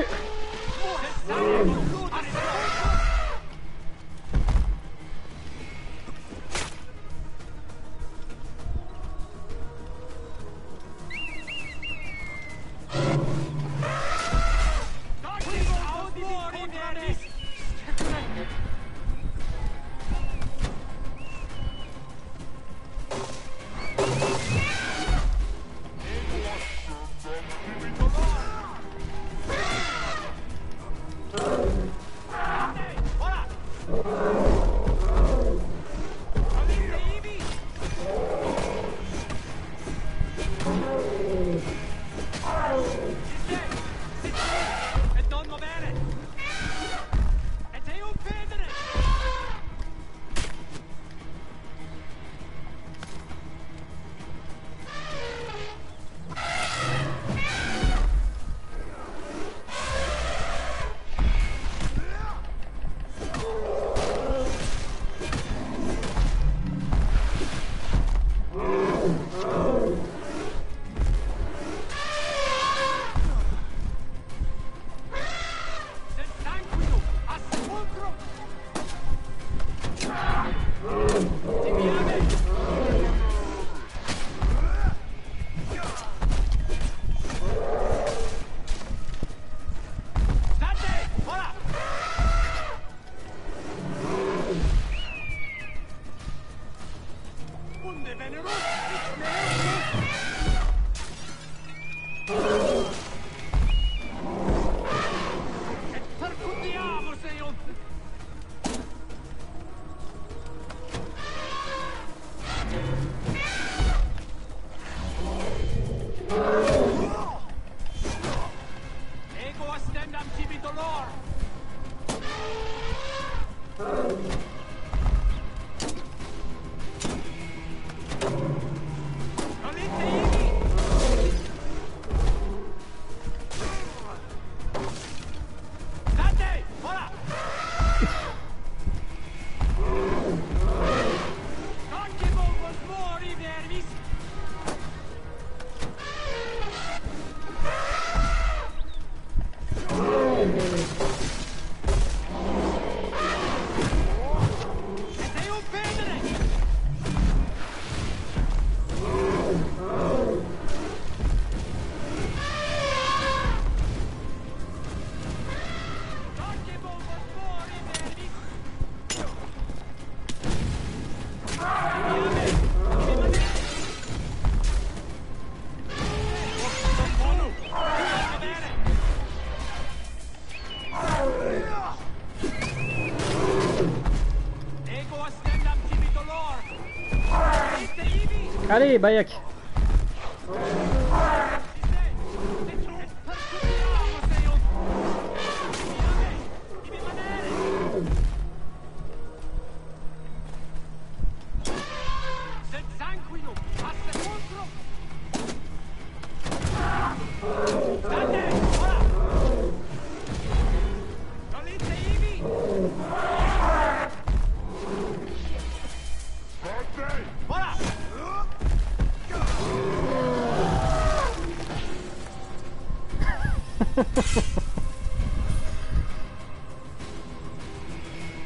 Allez, Bayak.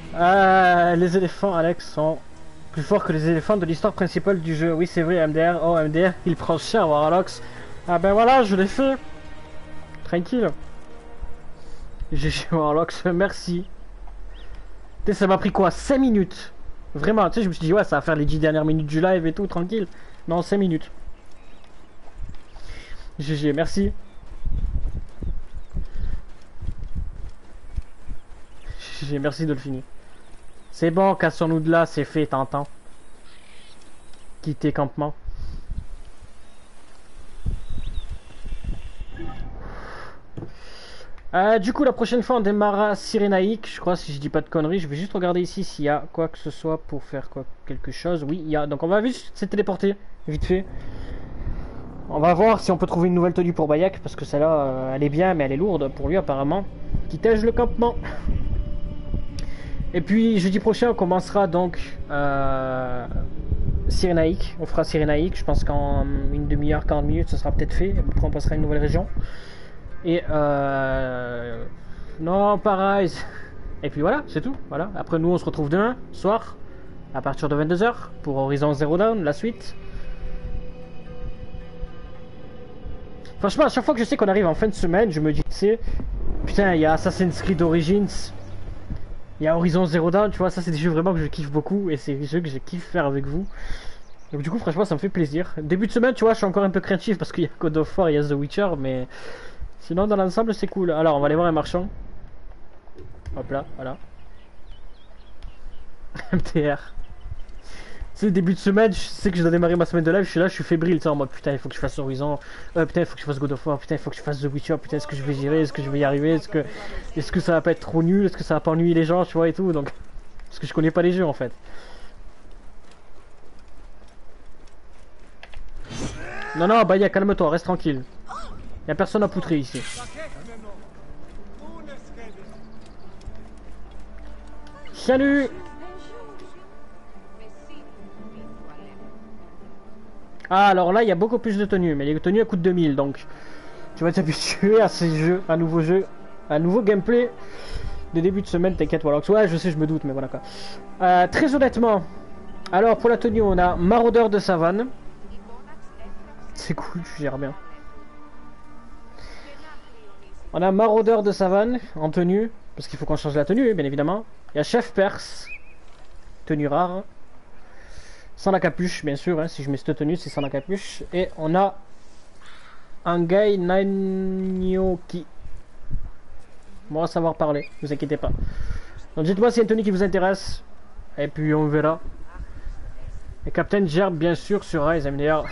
Euh, les éléphants, Alex, sont plus forts que les éléphants de l'histoire principale du jeu. Oui, c'est vrai, M D R. Oh, M D R, il prend cher, Warlocks. Ah ben voilà, je l'ai fait. Tranquille. G G Warlocks, merci. Tu sais, ça m'a pris quoi, cinq minutes. Vraiment, tu sais, je me suis dit, ouais, ça va faire les dix dernières minutes du live et tout, tranquille. Non, cinq minutes. G G, merci. G G, merci Dolphini. C'est bon, cassons-nous de là, c'est fait, t'entends. Quitter campement. Euh, du coup, la prochaine fois, on démarre à Cyrénaïque, je crois, si je dis pas de conneries. Je vais juste regarder ici s'il y a quoi que ce soit pour faire quoi, quelque chose. Oui, il y a. Donc, on va juste se téléporter, vite fait. On va voir si on peut trouver une nouvelle tenue pour Bayek, parce que celle-là, euh, elle est bien, mais elle est lourde pour lui, apparemment. Quittez-je le campement. Et puis, jeudi prochain, on commencera donc euh, Cyrénaïque. On fera Cyrénaïque. Je pense qu'en une demi-heure, quarante minutes, ça sera peut-être fait. Après, on passera à une nouvelle région. Et euh... non, pareil. Et puis voilà, c'est tout. Voilà. Après nous, on se retrouve demain soir à partir de vingt-deux heures pour Horizon Zero Dawn, la suite. Franchement, à chaque fois que je sais qu'on arrive en fin de semaine, je me dis, tu sais, putain, il y a Assassin's Creed Origins, il y a Horizon Zero Dawn, tu vois, ça c'est des jeux vraiment que je kiffe beaucoup et c'est des jeux que je kiffe faire avec vous. Donc du coup, franchement, ça me fait plaisir. Début de semaine, tu vois, je suis encore un peu craintif parce qu'il y a God of War, il y a The Witcher, mais sinon, dans l'ensemble, c'est cool. Alors, on va aller voir un marchand. Hop là, voilà. M T R. C'est début de semaine, je sais que je dois démarrer ma semaine de live, je suis là, je suis fébrile, tu sais, en mode putain, il faut que je fasse Horizon, euh, putain, il faut que je fasse God of War, putain, il faut que je fasse The Witcher, putain, est-ce que je vais gérer, est-ce que je vais y arriver, est-ce que, est-ce que ça va pas être trop nul, est-ce que ça va pas ennuyer les gens, tu vois, et tout, donc, parce que je connais pas les jeux, en fait. Non, non, bah, y'a, calme-toi, reste tranquille. Y'a personne à poutrer ici. Salut! Ah, alors là, il y a beaucoup plus de tenues, mais les tenues elles coûtent deux mille, donc tu vas t'habituer à ces jeux, à un nouveau jeu, à un nouveau gameplay de début de semaine, t'inquiète, voilà. Ouais, je sais, je me doute, mais voilà quoi. Euh, très honnêtement, alors pour la tenue, on a Maraudeur de savane. C'est cool, tu gères bien. On a Maraudeur de savane en tenue, parce qu'il faut qu'on change la tenue, bien évidemment. Il y a Chef Perse, tenue rare. Sans la capuche, bien sûr, hein, si je mets cette tenue, c'est sans la capuche. Et on a Angai Nanyoki. Bon, à savoir parler, ne vous inquiétez pas. Donc dites-moi s'il y a une tenue qui vous intéresse. Et puis on verra. Et Captain Gerbe, bien sûr, sur Rise M D R.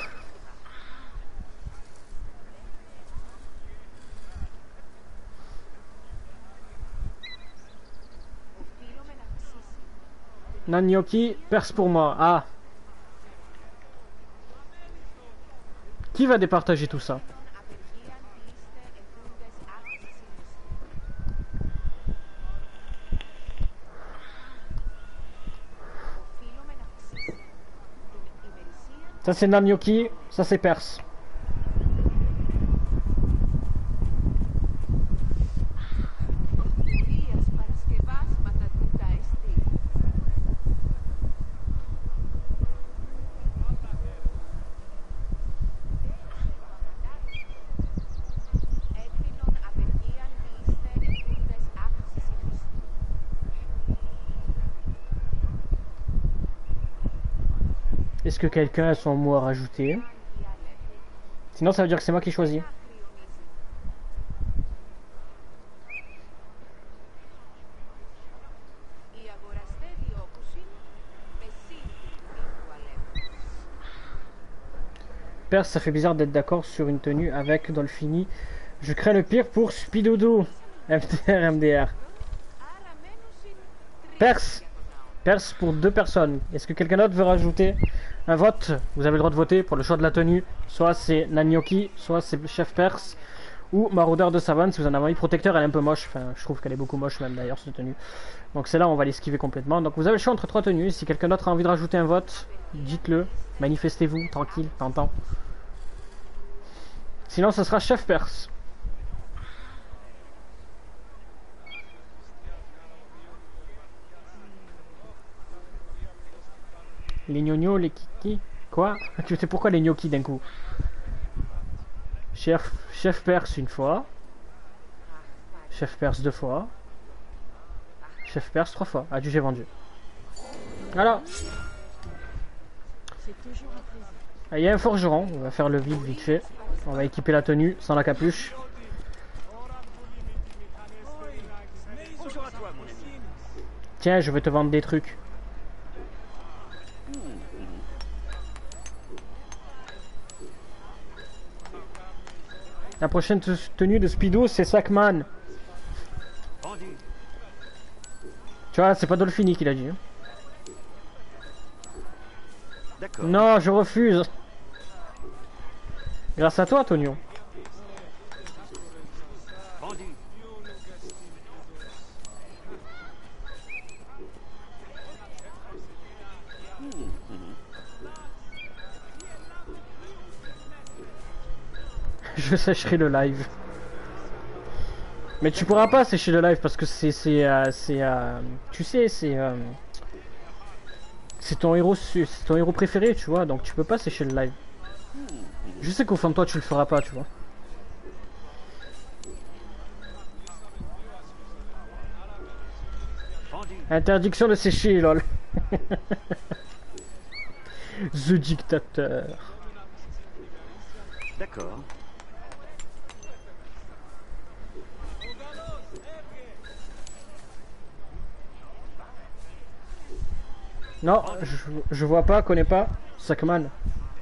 Nanyoki, Perse pour moi. Ah. Qui va départager tout ça? Ça c'est Nanyoki, ça c'est Perse. Est-ce que quelqu'un a son mot à rajouter? Sinon ça veut dire que c'est moi qui choisis. Perse, ça fait bizarre d'être d'accord sur une tenue avec Dolphini. Je crains le pire pour Spidoudou. M D R, M D R. Perse. Perse pour deux personnes. Est-ce que quelqu'un d'autre veut rajouter un vote? Vous avez le droit de voter pour le choix de la tenue. Soit c'est Nanyoki, soit c'est Chef Perse, ou Maraudeur de savane si vous en avez envie. Protecteur, elle est un peu moche. Enfin, je trouve qu'elle est beaucoup moche même d'ailleurs cette tenue. Donc c'est là on va l'esquiver complètement. Donc vous avez le choix entre trois tenues. Si quelqu'un d'autre a envie de rajouter un vote, dites-le. Manifestez-vous, tranquille, t'entends. Sinon ce sera Chef Perse. Les gnognos, les kiki. Quoi? Tu sais pourquoi les gnocchis d'un coup? Chef, chef perse une fois. Chef perse deux fois. Chef perse trois fois. Ah, du j'ai vendu. Voilà. Ah, il y a un forgeron. On va faire le vide vite fait. On va équiper la tenue sans la capuche. Tiens, je vais te vendre des trucs. La prochaine tenue de Speedo, c'est Sackman. Tu vois, c'est pas Dolphini qui l'a dit. Non, je refuse. Grâce à toi, Tonio. Je sécherai le live. Mais tu pourras pas sécher le live parce que c'est c'est euh, c'est euh, tu sais c'est euh, c'est ton héros c'est ton héros préféré, tu vois, donc tu peux pas sécher le live. Je sais qu'au fond de toi tu le feras pas, tu vois. Interdiction de sécher, lol. The dictateur. D'accord. Non, je, je vois pas, connais pas. Sackman.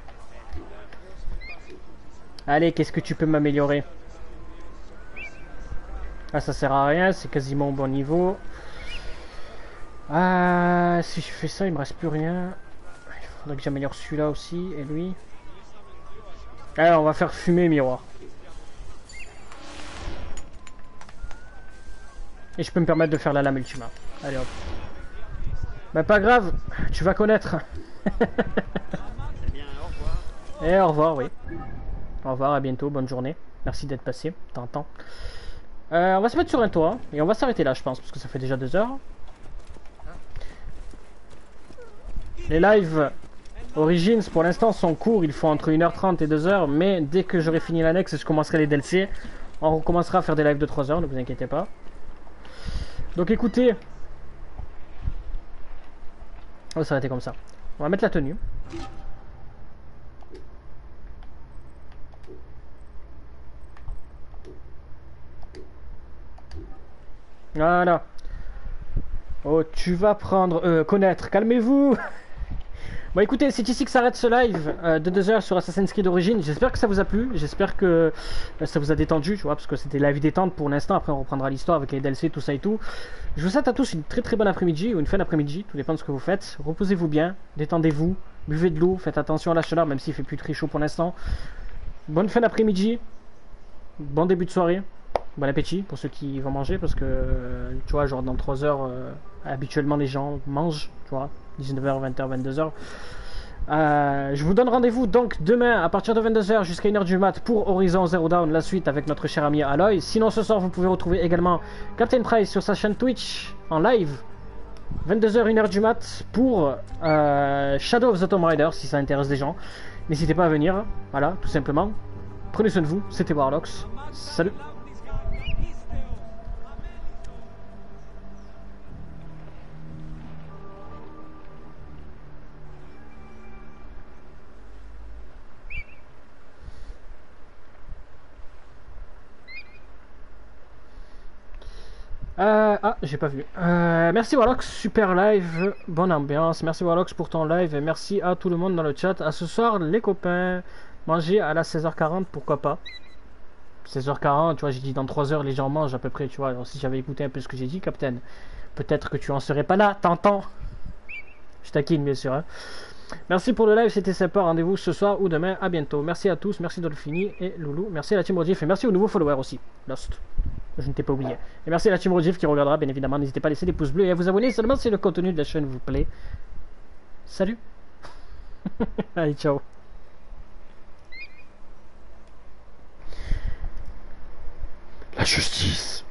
Allez, qu'est-ce que tu peux m'améliorer? Ah, ça sert à rien, c'est quasiment au bon niveau. Ah, si je fais ça, il me reste plus rien. Il faudrait que j'améliore celui-là aussi, et lui. Alors, on va faire fumer miroir. Et je peux me permettre de faire la lame ultima. Allez hop. Bah pas grave, tu vas connaître. Et au revoir, oui. Au revoir, à bientôt, bonne journée. Merci d'être passé, t'entends. Euh, on va se mettre sur un toit et on va s'arrêter là, je pense, parce que ça fait déjà deux heures. Les lives Origins pour l'instant sont courts, ils font entre une heure trente et deux heures, mais dès que j'aurai fini l'annexe et je commencerai les D L C, on recommencera à faire des lives de trois heures, ne vous inquiétez pas. Donc écoutez, on va s'arrêter comme ça. On va mettre la tenue. Voilà. Oh, tu vas prendre... Euh, connaître, calmez-vous. Bon écoutez, c'est ici que s'arrête ce live euh, de deux heures sur Assassin's Creed Origins. J'espère que ça vous a plu, j'espère que euh, ça vous a détendu, tu vois, parce que c'était la vie détente pour l'instant. Après on reprendra l'histoire avec les D L C, tout ça et tout. Je vous souhaite à tous une très très bonne après-midi ou une fin d'après-midi, tout dépend de ce que vous faites. Reposez-vous bien, détendez-vous, buvez de l'eau, faites attention à la chaleur même s'il fait plus très chaud pour l'instant. Bonne fin d'après-midi, bon début de soirée, bon appétit pour ceux qui vont manger, parce que euh, tu vois, genre dans trois heures, euh, habituellement les gens mangent, tu vois. dix-neuf heures, vingt heures, vingt-deux heures. Euh, je vous donne rendez-vous donc demain à partir de vingt-deux heures jusqu'à une heure du mat pour Horizon Zero Dawn, la suite avec notre cher ami Aloy. Sinon ce soir vous pouvez retrouver également Captain Price sur sa chaîne Twitch en live vingt-deux heures, une heure du mat pour euh, Shadow of the Tomb Raider si ça intéresse des gens. N'hésitez pas à venir, voilà, tout simplement. Prenez soin de vous, c'était Warlocks. Salut. Euh, ah, j'ai pas vu. Euh, merci Warlocks, super live, bonne ambiance. Merci Warlocks pour ton live et merci à tout le monde dans le chat. À ce soir, les copains, manger à la seize heures quarante, pourquoi pas. seize heures quarante, tu vois, j'ai dit dans trois heures, les gens mangent à peu près, tu vois. Alors si j'avais écouté un peu ce que j'ai dit, Captain, peut-être que tu en serais pas là, t'entends. Je taquine, bien sûr. Hein. Merci pour le live, c'était sympa. Rendez-vous ce soir ou demain. À bientôt. Merci à tous. Merci Dolphini et Loulou. Merci à la team Rodif et merci aux nouveaux followers aussi. Lost. Je ne t'ai pas oublié. Et merci à la team Rodif qui regardera, bien évidemment. N'hésitez pas à laisser des pouces bleus et à vous abonner seulement si le contenu de la chaîne vous plaît. Salut. Allez, ciao. La justice.